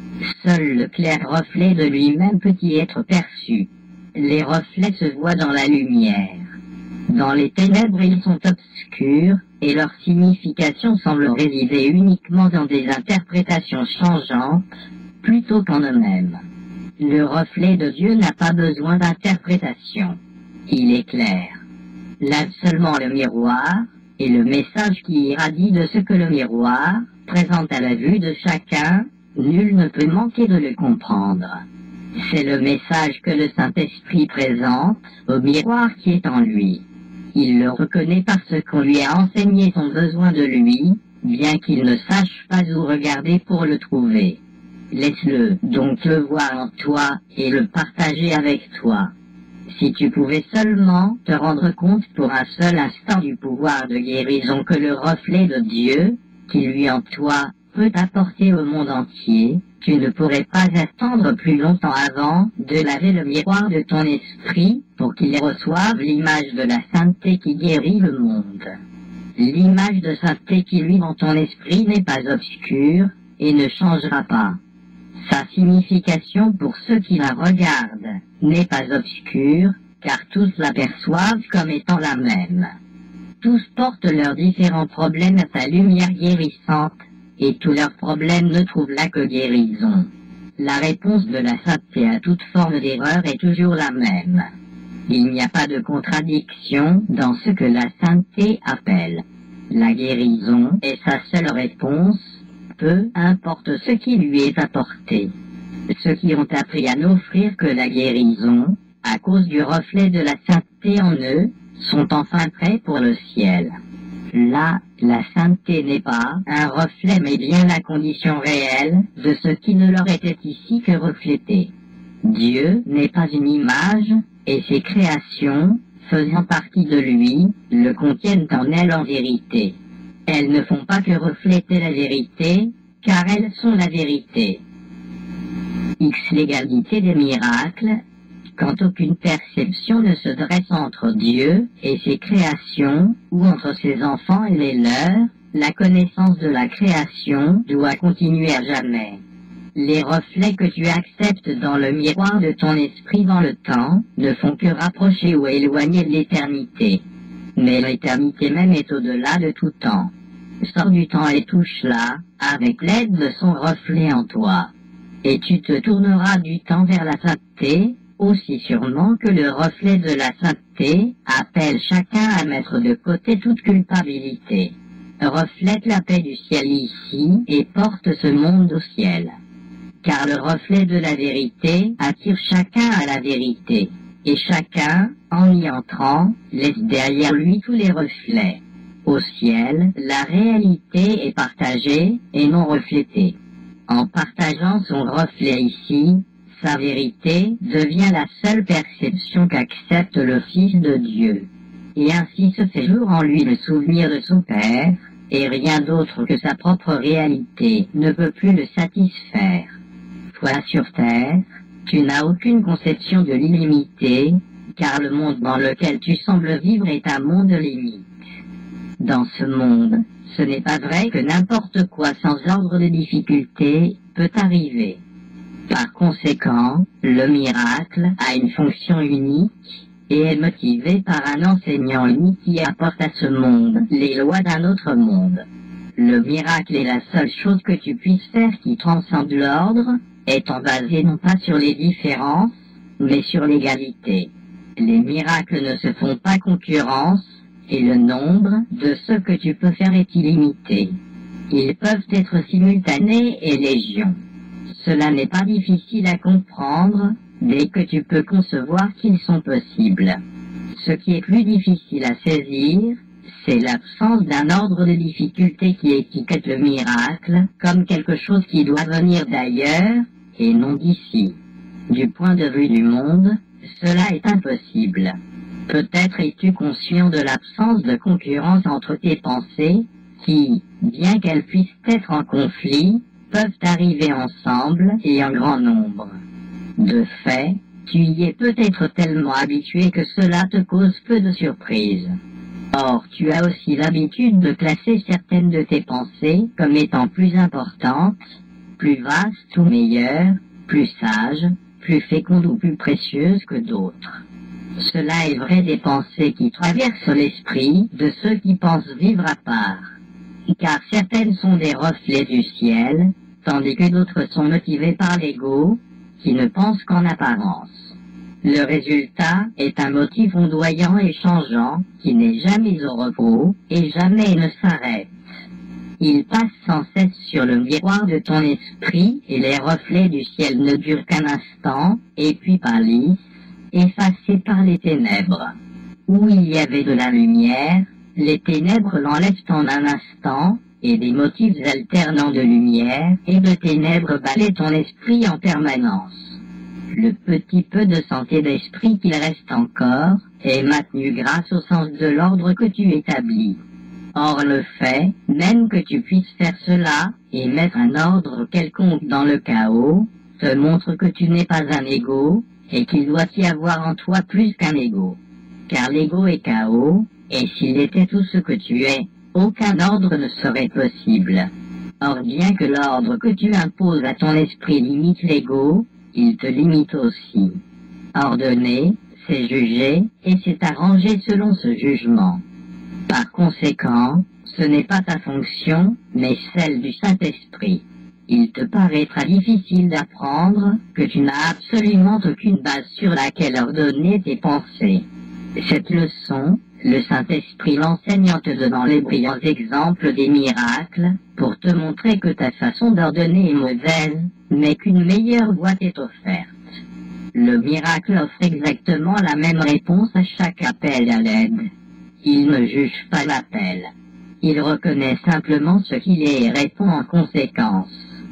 Seul le clair reflet de lui-même peut y être perçu. Les reflets se voient dans la lumière. Dans les ténèbres, ils sont obscurs, et leur signification semble résider uniquement dans des interprétations changeantes, plutôt qu'en eux-mêmes. Le reflet de Dieu n'a pas besoin d'interprétation. Il est clair. Lave seulement le miroir, et le message qui irradie de ce que le miroir présente à la vue de chacun, nul ne peut manquer de le comprendre. C'est le message que le Saint-Esprit présente au miroir qui est en lui. Il le reconnaît parce qu'on lui a enseigné son besoin de lui, bien qu'il ne sache pas où regarder pour le trouver. Laisse-le donc le voir en toi et le partager avec toi. Si tu pouvais seulement te rendre compte pour un seul instant du pouvoir de guérison que le reflet de Dieu, qui lui en toi, peut apporter au monde entier, tu ne pourrais pas attendre plus longtemps avant de laver le miroir de ton esprit pour qu'il reçoive l'image de la sainteté qui guérit le monde. L'image de sainteté qui luit dans ton esprit n'est pas obscure et ne changera pas. Sa signification pour ceux qui la regardent n'est pas obscure, car tous l'aperçoivent comme étant la même. Tous portent leurs différents problèmes à sa lumière guérissante, et tous leurs problèmes ne trouvent là que guérison. La réponse de la sainteté à toute forme d'erreur est toujours la même. Il n'y a pas de contradiction dans ce que la sainteté appelle la guérison est sa seule réponse, peu importe ce qui lui est apporté. Ceux qui ont appris à n'offrir que la guérison, à cause du reflet de la sainteté en eux, sont enfin prêts pour le ciel. Là, la sainteté n'est pas un reflet mais bien la condition réelle de ce qui ne leur était ici que reflété. Dieu n'est pas une image, et ses créations, faisant partie de lui, le contiennent en elles en vérité. Elles ne font pas que refléter la vérité, car elles sont la vérité. X l'égalité des miracles, quand aucune perception ne se dresse entre Dieu et ses créations, ou entre ses enfants et les leurs, la connaissance de la création doit continuer à jamais. Les reflets que tu acceptes dans le miroir de ton esprit dans le temps ne font que rapprocher ou éloigner de l'éternité. Mais l'éternité même est au-delà de tout temps. Sors du temps et touche-la, avec l'aide de son reflet en toi. Et tu te tourneras du temps vers la sainteté, aussi sûrement que le reflet de la sainteté appelle chacun à mettre de côté toute culpabilité. Reflète la paix du ciel ici et porte ce monde au ciel. Car le reflet de la vérité attire chacun à la vérité, et chacun, en y entrant, laisse derrière lui tous les reflets. Au ciel, la réalité est partagée et non reflétée. En partageant son reflet ici, sa vérité devient la seule perception qu'accepte le Fils de Dieu. Et ainsi se fait jour en lui le souvenir de son Père, et rien d'autre que sa propre réalité ne peut plus le satisfaire. Toi sur terre, tu n'as aucune conception de l'illimité, car le monde dans lequel tu sembles vivre est un monde limite. Dans ce monde, ce n'est pas vrai que n'importe quoi sans ordre de difficulté peut arriver. Par conséquent, le miracle a une fonction unique et est motivé par un enseignant unique qui apporte à ce monde les lois d'un autre monde. Le miracle est la seule chose que tu puisses faire qui transcende l'ordre, étant basé non pas sur les différences, mais sur l'égalité. Les miracles ne se font pas concurrence, et le nombre de ce que tu peux faire est illimité. Ils peuvent être simultanés et légion. Cela n'est pas difficile à comprendre, dès que tu peux concevoir qu'ils sont possibles. Ce qui est plus difficile à saisir, c'est l'absence d'un ordre de difficulté qui étiquette le miracle comme quelque chose qui doit venir d'ailleurs et non d'ici. Du point de vue du monde, cela est impossible. Peut-être es-tu conscient de l'absence de concurrence entre tes pensées qui, bien qu'elles puissent être en conflit, peuvent arriver ensemble et en grand nombre. De fait, tu y es peut-être tellement habitué que cela te cause peu de surprise. Or, tu as aussi l'habitude de classer certaines de tes pensées comme étant plus importantes, plus vastes ou meilleures, plus sages, plus fécondes ou plus précieuses que d'autres. Cela est vrai des pensées qui traversent l'esprit de ceux qui pensent vivre à part, car certaines sont des reflets du ciel, tandis que d'autres sont motivées par l'ego, qui ne pense qu'en apparence. Le résultat est un motif ondoyant et changeant, qui n'est jamais au repos, et jamais ne s'arrête. Il passe sans cesse sur le miroir de ton esprit, et les reflets du ciel ne durent qu'un instant, et puis pâlissent, effacés par les ténèbres. Où il y avait de la lumière, les ténèbres l'enlèvent en un instant, et des motifs alternants de lumière et de ténèbres balaient ton esprit en permanence. Le petit peu de santé d'esprit qu'il reste encore est maintenu grâce au sens de l'ordre que tu établis. Or le fait, même que tu puisses faire cela, et mettre un ordre quelconque dans le chaos, te montre que tu n'es pas un ego, et qu'il doit y avoir en toi plus qu'un ego. Car l'ego est chaos, et s'il était tout ce que tu es, aucun ordre ne serait possible. Or bien que l'ordre que tu imposes à ton esprit limite l'ego, il te limite aussi. Ordonner, c'est juger, et c'est arranger selon ce jugement. Par conséquent, ce n'est pas ta fonction, mais celle du Saint-Esprit. Il te paraîtra difficile d'apprendre que tu n'as absolument aucune base sur laquelle ordonner tes pensées. Cette leçon, le Saint-Esprit l'enseigne en te donnant les brillants exemples des miracles, pour te montrer que ta façon d'ordonner est mauvaise, mais qu'une meilleure voie t'est offerte. Le miracle offre exactement la même réponse à chaque appel à l'aide. Il ne juge pas l'appel. Il reconnaît simplement ce qu'il est et répond en conséquence.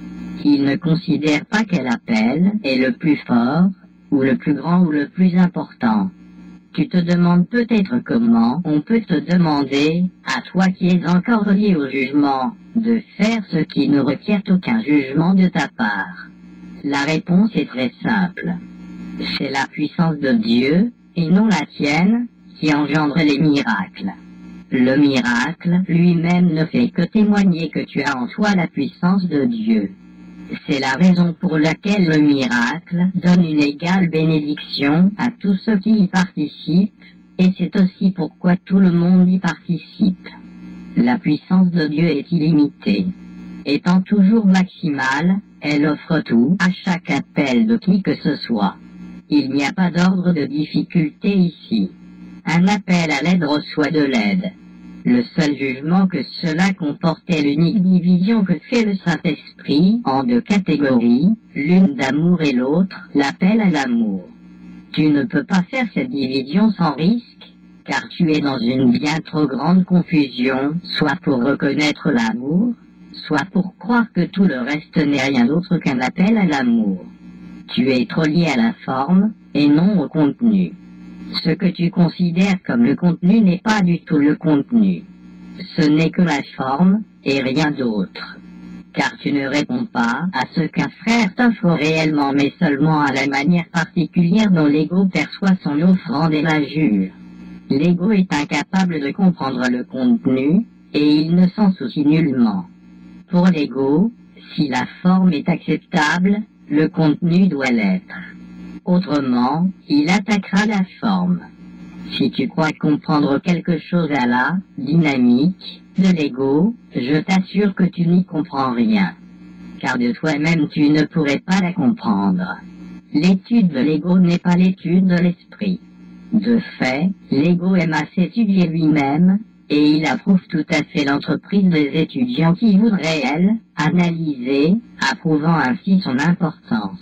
Il ne considère pas quel appel est le plus fort, ou le plus grand ou le plus important. Tu te demandes peut-être comment on peut te demander, à toi qui es encore lié au jugement, de faire ce qui ne requiert aucun jugement de ta part. La réponse est très simple. C'est la puissance de Dieu, et non la tienne, qui engendre les miracles. Le miracle lui-même ne fait que témoigner que tu as en toi la puissance de Dieu. C'est la raison pour laquelle le miracle donne une égale bénédiction à tous ceux qui y participent, et c'est aussi pourquoi tout le monde y participe. La puissance de Dieu est illimitée. Étant toujours maximale, elle offre tout à chaque appel de qui que ce soit. Il n'y a pas d'ordre de difficulté ici. Un appel à l'aide reçoit de l'aide. Le seul jugement que cela comportait l'unique division que fait le Saint-Esprit en deux catégories, l'une d'amour et l'autre, l'appel à l'amour. Tu ne peux pas faire cette division sans risque, car tu es dans une bien trop grande confusion, soit pour reconnaître l'amour, soit pour croire que tout le reste n'est rien d'autre qu'un appel à l'amour. Tu es trop lié à la forme, et non au contenu. Ce que tu considères comme le contenu n'est pas du tout le contenu. Ce n'est que la forme, et rien d'autre. Car tu ne réponds pas à ce qu'un frère t'offre réellement, mais seulement à la manière particulière dont l'ego perçoit son offrande et la jure. L'ego est incapable de comprendre le contenu, et il ne s'en soucie nullement. Pour l'ego, si la forme est acceptable, le contenu doit l'être. Autrement, il attaquera la forme. Si tu crois comprendre quelque chose à la dynamique de l'ego, je t'assure que tu n'y comprends rien. Car de toi-même tu ne pourrais pas la comprendre. L'étude de l'ego n'est pas l'étude de l'esprit. De fait, l'ego aime à s'étudier lui-même, et il approuve tout à fait l'entreprise des étudiants qui voudraient, elles, analyser, approuvant ainsi son importance.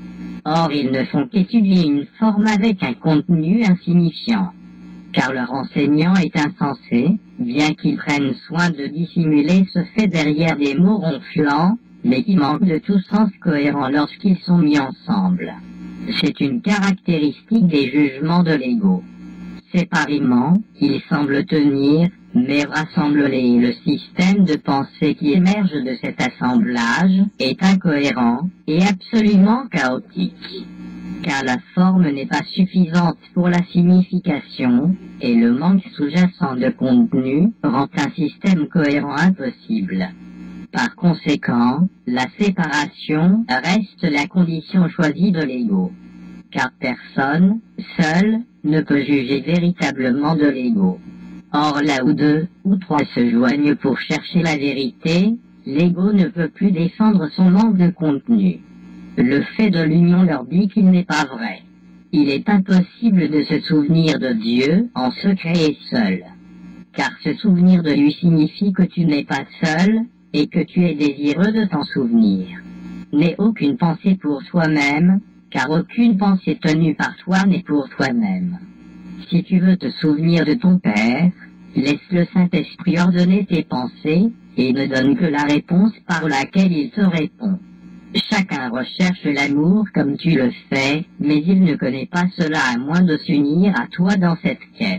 Or ils ne font qu'étudier une forme avec un contenu insignifiant. Car leur enseignant est insensé, bien qu'ils prennent soin de dissimuler ce fait derrière des mots ronflants, mais qui manquent de tout sens cohérent lorsqu'ils sont mis ensemble. C'est une caractéristique des jugements de l'ego. Séparément, ils semblent tenir, mais rassemblés, le système de pensée qui émerge de cet assemblage est incohérent et absolument chaotique. Car la forme n'est pas suffisante pour la signification, et le manque sous-jacent de contenu rend un système cohérent impossible. Par conséquent, la séparation reste la condition choisie de l'ego. Car personne, seul, ne peut juger véritablement de l'ego. Or là où deux ou trois se joignent pour chercher la vérité, l'ego ne peut plus défendre son manque de contenu. Le fait de l'union leur dit qu'il n'est pas vrai. Il est impossible de se souvenir de Dieu en secret et seul. Car se souvenir de lui signifie que tu n'es pas seul, et que tu es désireux de t'en souvenir. N'aie aucune pensée pour toi-même, car aucune pensée tenue par toi n'est pour toi-même. Si tu veux te souvenir de ton Père, laisse le Saint-Esprit ordonner tes pensées, et ne donne que la réponse par laquelle il te répond. Chacun recherche l'amour comme tu le fais, mais il ne connaît pas cela à moins de s'unir à toi dans cette quête.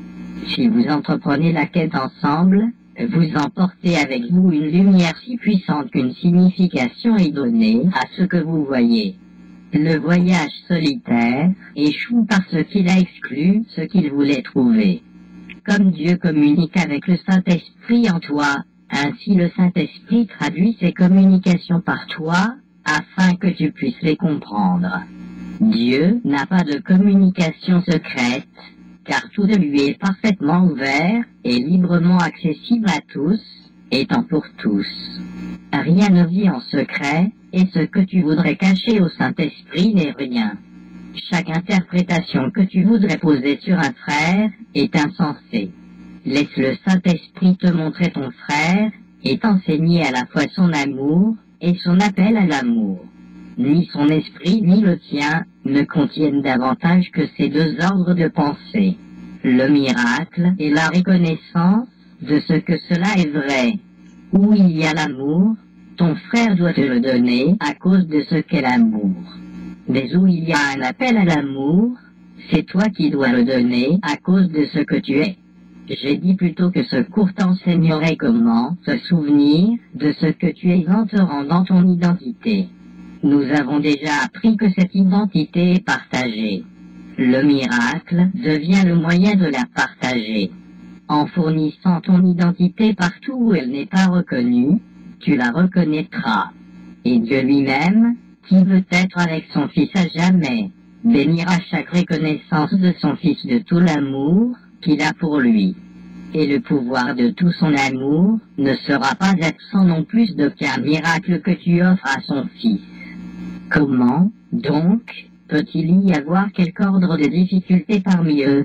Si vous entreprenez la quête ensemble, vous emportez avec vous une lumière si puissante qu'une signification est donnée à ce que vous voyez. Le voyage solitaire échoue parce qu'il a exclu ce qu'il voulait trouver. Comme Dieu communique avec le Saint-Esprit en toi, ainsi le Saint-Esprit traduit ses communications par toi, afin que tu puisses les comprendre. Dieu n'a pas de communication secrète, car tout lui est parfaitement ouvert et librement accessible à tous, étant pour tous. Rien ne vit en secret, et ce que tu voudrais cacher au Saint-Esprit n'est rien. Chaque interprétation que tu voudrais poser sur un frère est insensée. Laisse le Saint-Esprit te montrer ton frère et t'enseigner à la fois son amour et son appel à l'amour. Ni son esprit ni le tien ne contiennent davantage que ces deux ordres de pensée. Le miracle est la reconnaissance de ce que cela est vrai. Où il y a l'amour, ton frère doit te le donner à cause de ce qu'est l'amour. Mais où il y a un appel à l'amour, c'est toi qui dois le donner à cause de ce que tu es. J'ai dit plutôt que ce cours t'enseignerait comment se souvenir de ce que tu es en te rendant ton identité. Nous avons déjà appris que cette identité est partagée. Le miracle devient le moyen de la partager. En fournissant ton identité partout où elle n'est pas reconnue, tu la reconnaîtras. Et Dieu lui-même, qui veut être avec son Fils à jamais, bénira chaque reconnaissance de son Fils de tout l'amour qu'il a pour lui. Et le pouvoir de tout son amour ne sera pas absent non plus d'aucun miracle que tu offres à son Fils. Comment, donc, peut-il y avoir quelque ordre de difficulté parmi eux?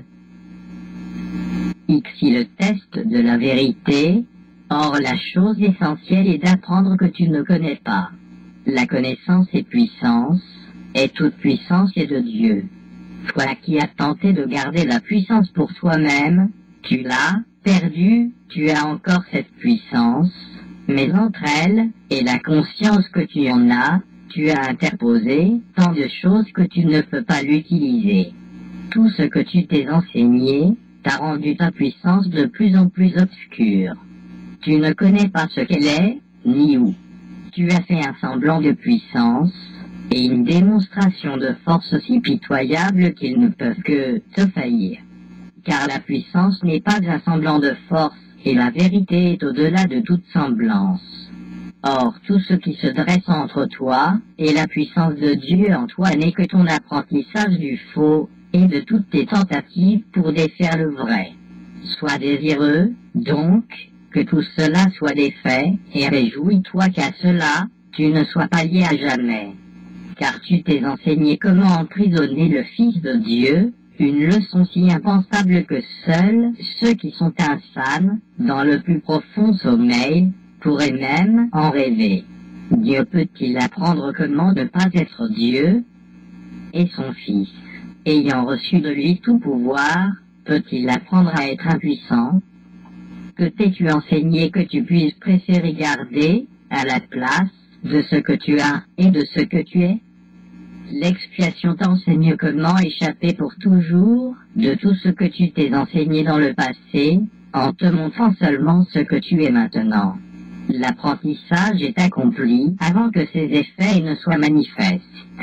Ici le test de la vérité. Or la chose essentielle est d'apprendre que tu ne connais pas. La connaissance est puissance, et toute puissance est de Dieu. Toi qui as tenté de garder la puissance pour toi-même, tu l'as perdue, tu as encore cette puissance, mais entre elle et la conscience que tu en as, tu as interposé tant de choses que tu ne peux pas l'utiliser. Tout ce que tu t'es enseigné t'a rendu ta puissance de plus en plus obscure. Tu ne connais pas ce qu'elle est, ni où. Tu as fait un semblant de puissance, et une démonstration de force si pitoyable qu'ils ne peuvent que te faillir. Car la puissance n'est pas un semblant de force, et la vérité est au-delà de toute semblance. Or, tout ce qui se dresse entre toi et la puissance de Dieu en toi n'est que ton apprentissage du faux et de toutes tes tentatives pour défaire le vrai. Sois désireux, donc, que tout cela soit défait, et réjouis-toi qu'à cela, tu ne sois pas lié à jamais. Car tu t'es enseigné comment emprisonner le Fils de Dieu, une leçon si impensable que seuls ceux qui sont infâmes, dans le plus profond sommeil, pourraient même en rêver. Dieu peut-il apprendre comment ne pas être Dieu? Et son Fils, ayant reçu de lui tout pouvoir, peut-il apprendre à être impuissant? Que t'es-tu enseigné que tu puisses préférer garder, à la place, de ce que tu as et de ce que tu es? L'expiation t'enseigne comment échapper pour toujours de tout ce que tu t'es enseigné dans le passé, en te montrant seulement ce que tu es maintenant. L'apprentissage est accompli avant que ses effets ne soient manifestes.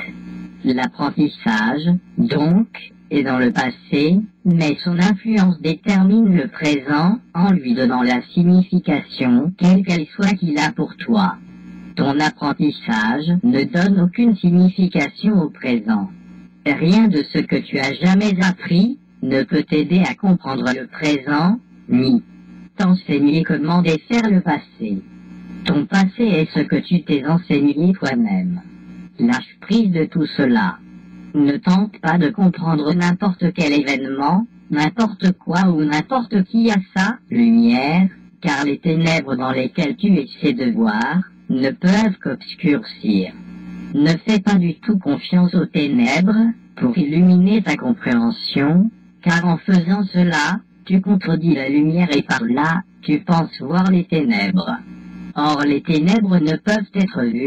L'apprentissage, donc, est dans le passé, mais son influence détermine le présent en lui donnant la signification, quelle qu'elle soit qu'il a pour toi. Ton apprentissage ne donne aucune signification au présent. Rien de ce que tu as jamais appris ne peut t'aider à comprendre le présent, ni t'enseigner comment défaire le passé. Ton passé est ce que tu t'es enseigné toi-même. Lâche prise de tout cela. Ne tente pas de comprendre n'importe quel événement, n'importe quoi ou n'importe qui à sa lumière, car les ténèbres dans lesquelles tu essaies de voir ne peuvent qu'obscurcir. Ne fais pas du tout confiance aux ténèbres pour illuminer ta compréhension, car en faisant cela, tu contredis la lumière et par là, tu penses voir les ténèbres. Or les ténèbres ne peuvent être vues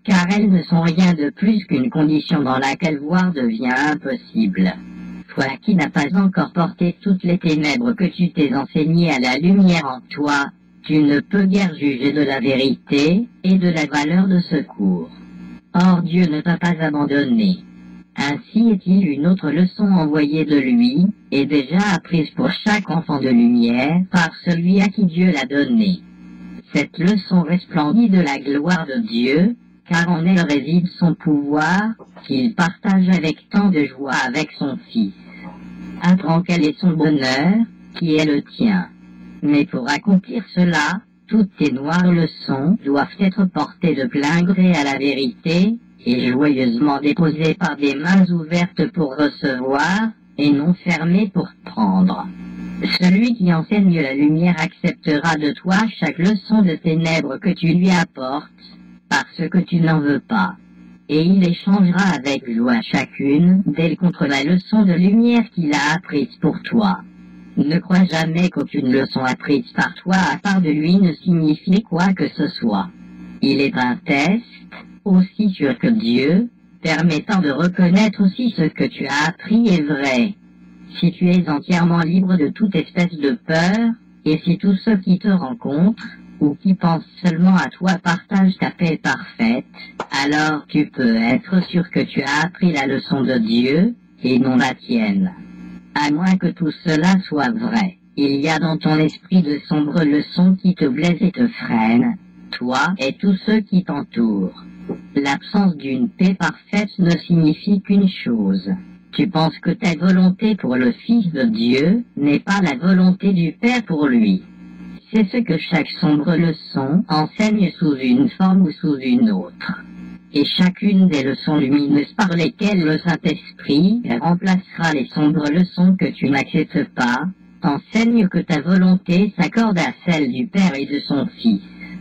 car elles ne sont rien de plus qu'une condition dans laquelle voir devient impossible. Toi qui n'as pas encore porté toutes les ténèbres que tu t'es enseignées à la lumière en toi, tu ne peux guère juger de la vérité et de la valeur de secours. Or Dieu ne t'a pas abandonné. Ainsi est-il une autre leçon envoyée de lui, et déjà apprise pour chaque enfant de lumière par celui à qui Dieu l'a donnée. Cette leçon resplendit de la gloire de Dieu, car en elle réside son pouvoir, qu'il partage avec tant de joie avec son Fils. Apprends quel est son bonheur, qui est le tien. Mais pour accomplir cela, toutes tes noires leçons doivent être portées de plein gré à la vérité, et joyeusement déposées par des mains ouvertes pour recevoir, et non fermées pour prendre. Celui qui enseigne la lumière acceptera de toi chaque leçon de ténèbres que tu lui apportes, parce que tu n'en veux pas. Et il échangera avec joie chacune d'elles contre la leçon de lumière qu'il a apprise pour toi. Ne crois jamais qu'aucune leçon apprise par toi à part de lui ne signifie quoi que ce soit. Il est un test, aussi sûr que Dieu, permettant de reconnaître aussi ce que tu as appris est vrai. Si tu es entièrement libre de toute espèce de peur, et si tous ceux qui te rencontrent, ou qui pensent seulement à toi partagent ta paix parfaite, alors tu peux être sûr que tu as appris la leçon de Dieu, et non la tienne. À moins que tout cela soit vrai, il y a dans ton esprit de sombres leçons qui te blessent et te freinent, toi et tous ceux qui t'entourent. L'absence d'une paix parfaite ne signifie qu'une chose. Tu penses que ta volonté pour le Fils de Dieu n'est pas la volonté du Père pour lui. C'est ce que chaque sombre leçon enseigne sous une forme ou sous une autre. Et chacune des leçons lumineuses par lesquelles le Saint-Esprit remplacera les sombres leçons que tu n'acceptes pas, enseigne que ta volonté s'accorde à celle du Père et de son Fils.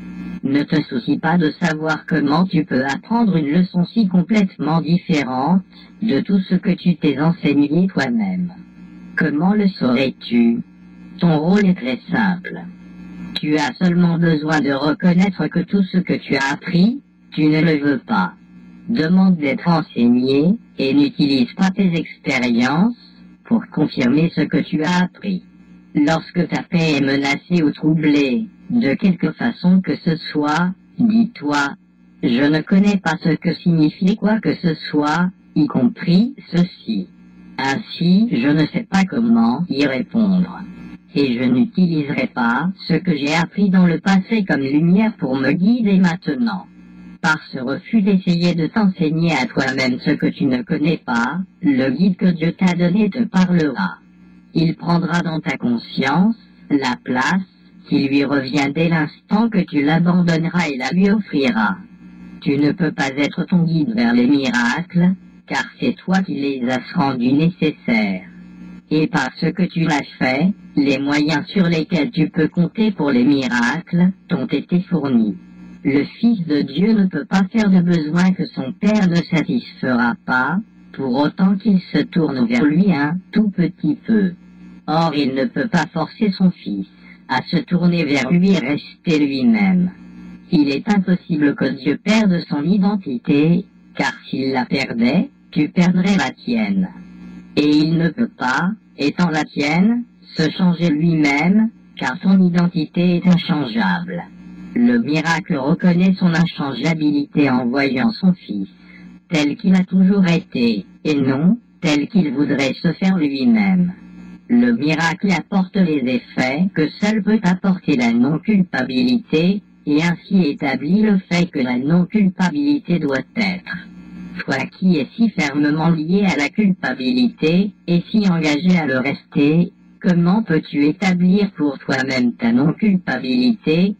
Ne te soucie pas de savoir comment tu peux apprendre une leçon si complètement différente de tout ce que tu t'es enseigné toi-même. Comment le saurais-tu? Ton rôle est très simple. Tu as seulement besoin de reconnaître que tout ce que tu as appris, tu ne le veux pas. Demande d'être enseigné et n'utilise pas tes expériences pour confirmer ce que tu as appris. Lorsque ta paix est menacée ou troublée, de quelque façon que ce soit, dis-toi, je ne connais pas ce que signifie quoi que ce soit, y compris ceci. Ainsi, je ne sais pas comment y répondre. Et je n'utiliserai pas ce que j'ai appris dans le passé comme lumière pour me guider maintenant. Par ce refus d'essayer de t'enseigner à toi-même ce que tu ne connais pas, le guide que Dieu t'a donné te parlera. Il prendra dans ta conscience la place qui lui revient dès l'instant que tu l'abandonneras et la lui offriras. Tu ne peux pas être ton guide vers les miracles, car c'est toi qui les as rendus nécessaires. Et parce que tu l'as fait, les moyens sur lesquels tu peux compter pour les miracles t'ont été fournis. Le Fils de Dieu ne peut pas faire de besoin que son Père ne satisfera pas, pour autant qu'il se tourne vers lui un tout petit peu. Or il ne peut pas forcer son Fils à se tourner vers lui et rester lui-même. Il est impossible que Dieu perde son identité, car s'il la perdait, tu perdrais la tienne. Et il ne peut pas, étant la tienne, se changer lui-même, car son identité est inchangeable. Le miracle reconnaît son inchangeabilité en voyant son Fils, tel qu'il a toujours été, et non tel qu'il voudrait se faire lui-même. Le miracle apporte les effets que seul peut apporter la non-culpabilité, et ainsi établit le fait que la non-culpabilité doit être. Toi qui es si fermement lié à la culpabilité, et si engagé à le rester, comment peux-tu établir pour toi-même ta non-culpabilité?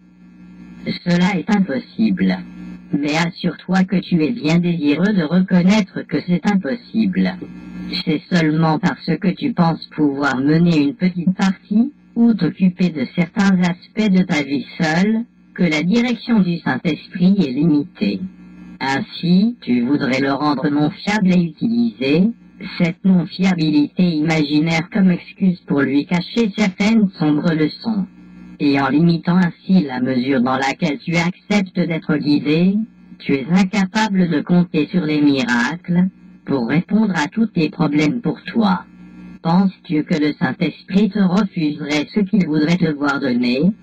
Cela est impossible. Mais assure-toi que tu es bien désireux de reconnaître que c'est impossible. C'est seulement parce que tu penses pouvoir mener une petite partie, ou t'occuper de certains aspects de ta vie seule, que la direction du Saint-Esprit est limitée. Ainsi, tu voudrais le rendre non fiable et utiliser cette non-fiabilité imaginaire comme excuse pour lui cacher certaines sombres leçons. Et en limitant ainsi la mesure dans laquelle tu acceptes d'être guidé, Tu es incapable de compter sur les miracles pour répondre à tous tes problèmes pour toi. Penses-tu que le Saint-Esprit te refuserait ce qu'il voudrait te voir donner?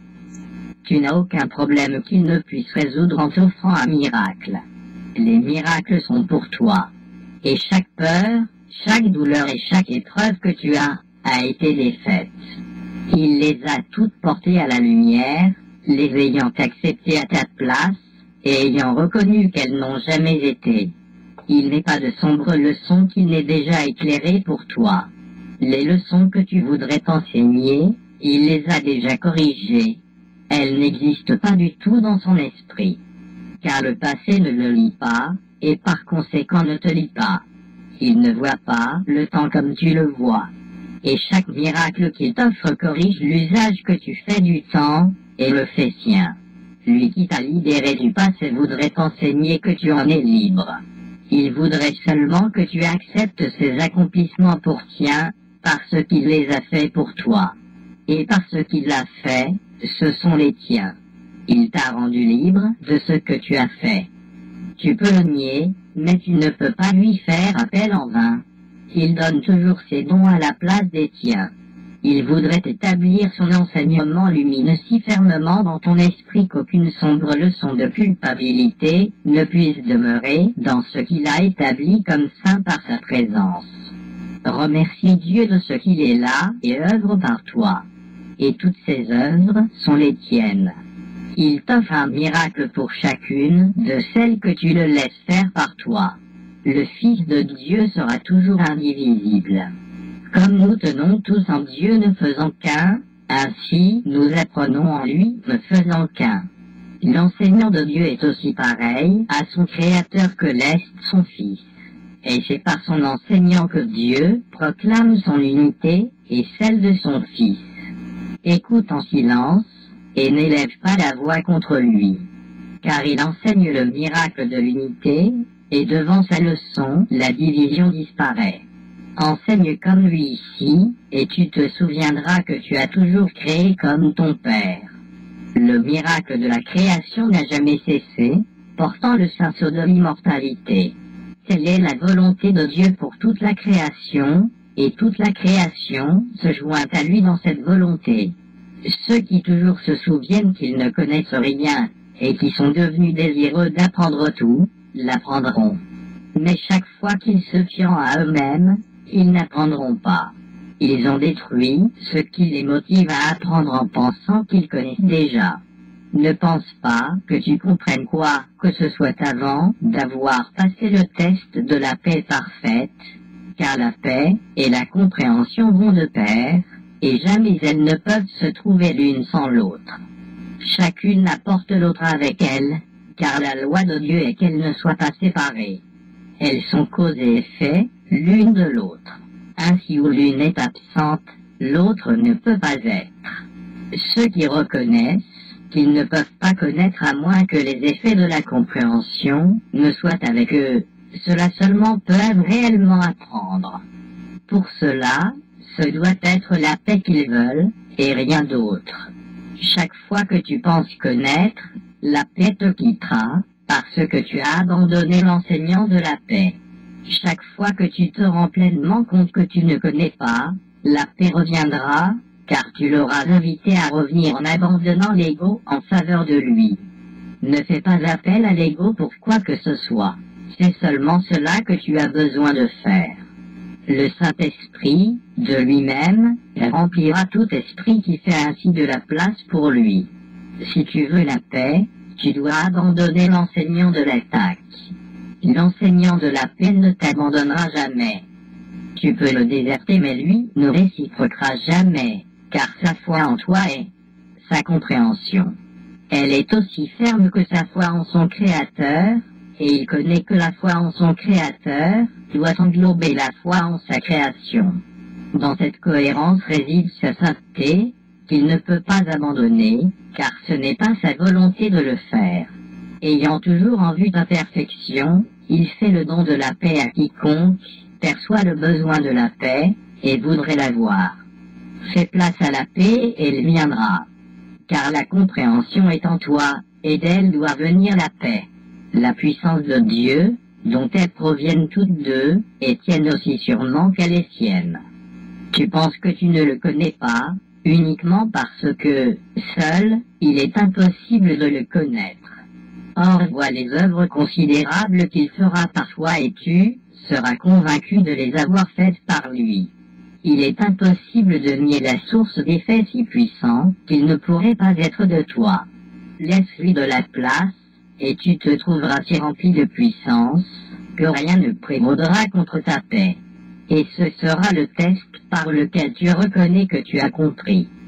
Tu n'as aucun problème qu'il ne puisse résoudre en t'offrant un miracle. Les miracles sont pour toi. Et chaque peur, chaque douleur et chaque épreuve que tu as a été défaite. Il les a toutes portées à la lumière, les ayant acceptées à ta place, et ayant reconnu qu'elles n'ont jamais été. Il n'est pas de sombre leçon qu'il n'ait déjà éclairée pour toi. Les leçons que tu voudrais t'enseigner, il les a déjà corrigées. Elles n'existent pas du tout dans son esprit. Car le passé ne le lit pas, et par conséquent ne te lit pas. Il ne voit pas le temps comme tu le vois. Et chaque miracle qu'il t'offre corrige l'usage que tu fais du temps, et le fait sien. Lui qui t'a libéré du passé voudrait t'enseigner que tu en es libre. Il voudrait seulement que tu acceptes ses accomplissements pour tiens, parce qu'il les a faits pour toi. Et parce qu'il a fait, ce sont les tiens. Il t'a rendu libre de ce que tu as fait. Tu peux le nier, mais tu ne peux pas lui faire appel en vain. Il donne toujours ses dons à la place des tiens. Il voudrait établir son enseignement lumineux si fermement dans ton esprit qu'aucune sombre leçon de culpabilité ne puisse demeurer dans ce qu'il a établi comme saint par sa présence. Remercie Dieu de ce qu'il est là et œuvre par toi. Et toutes ses œuvres sont les tiennes. Il t'offre un miracle pour chacune de celles que tu le laisses faire par toi. Le Fils de Dieu sera toujours indivisible. Comme nous tenons tous en Dieu ne faisant qu'un, ainsi nous apprenons en lui ne faisant qu'un. L'enseignant de Dieu est aussi pareil à son Créateur que l'est son Fils. Et c'est par son enseignant que Dieu proclame son unité et celle de son Fils. Écoute en silence, et n'élève pas la voix contre lui, car il enseigne le miracle de l'unité, et devant sa leçon, la division disparaît. Enseigne comme lui ici, et tu te souviendras que tu as toujours créé comme ton Père. Le miracle de la création n'a jamais cessé, portant le cinceau de l'immortalité. Telle est la volonté de Dieu pour toute la création, et toute la création se joint à lui dans cette volonté. Ceux qui toujours se souviennent qu'ils ne connaissent rien, et qui sont devenus désireux d'apprendre tout, l'apprendront. Mais chaque fois qu'ils se fient à eux-mêmes, ils n'apprendront pas. Ils ont détruit ce qui les motive à apprendre en pensant qu'ils connaissent déjà. Ne pense pas que tu comprennes quoi que ce soit avant d'avoir passé le test de la paix parfaite, car la paix et la compréhension vont de pair, et jamais elles ne peuvent se trouver l'une sans l'autre. Chacune apporte l'autre avec elle, car la loi de Dieu est qu'elles ne soient pas séparées. Elles sont cause et effet l'une de l'autre. Ainsi où l'une est absente, l'autre ne peut pas être. Ceux qui reconnaissent qu'ils ne peuvent pas connaître à moins que les effets de la compréhension ne soient avec eux, ceux-là seulement peuvent réellement apprendre. Pour cela, ce doit être la paix qu'ils veulent, et rien d'autre. Chaque fois que tu penses connaître, la paix te quittera, parce que tu as abandonné l'enseignant de la paix. Chaque fois que tu te rends pleinement compte que tu ne connais pas, la paix reviendra, car tu l'auras invité à revenir en abandonnant l'ego en faveur de lui. Ne fais pas appel à l'ego pour quoi que ce soit. C'est seulement cela que tu as besoin de faire. Le Saint-Esprit, de lui-même, remplira tout esprit qui fait ainsi de la place pour lui. Si tu veux la paix, tu dois abandonner l'enseignant de l'attaque. L'enseignant de la paix ne t'abandonnera jamais. Tu peux le déserter, mais lui ne réciproquera jamais, car sa foi en toi est sa compréhension. Elle est aussi ferme que sa foi en son Créateur, et il connaît que la foi en son Créateur doit englober la foi en sa création. Dans cette cohérence réside sa sainteté, qu'il ne peut pas abandonner, car ce n'est pas sa volonté de le faire. Ayant toujours en vue ta perfection, il fait le don de la paix à quiconque perçoit le besoin de la paix et voudrait l'avoir. Fais place à la paix et elle viendra, car la compréhension est en toi, et d'elle doit venir la paix. La puissance de Dieu, dont elles proviennent toutes deux, est tienne aussi sûrement qu'elle est sienne. Tu penses que tu ne le connais pas, uniquement parce que, seul, il est impossible de le connaître. Or, vois les œuvres considérables qu'il fera par toi et tu seras convaincu de les avoir faites par lui. Il est impossible de nier la source des faits si puissants qu'il ne pourrait pas être de toi. Laisse-lui de la place, et tu te trouveras si rempli de puissance, que rien ne prévaudra contre ta paix. Et ce sera le test par lequel tu reconnais que tu as compris.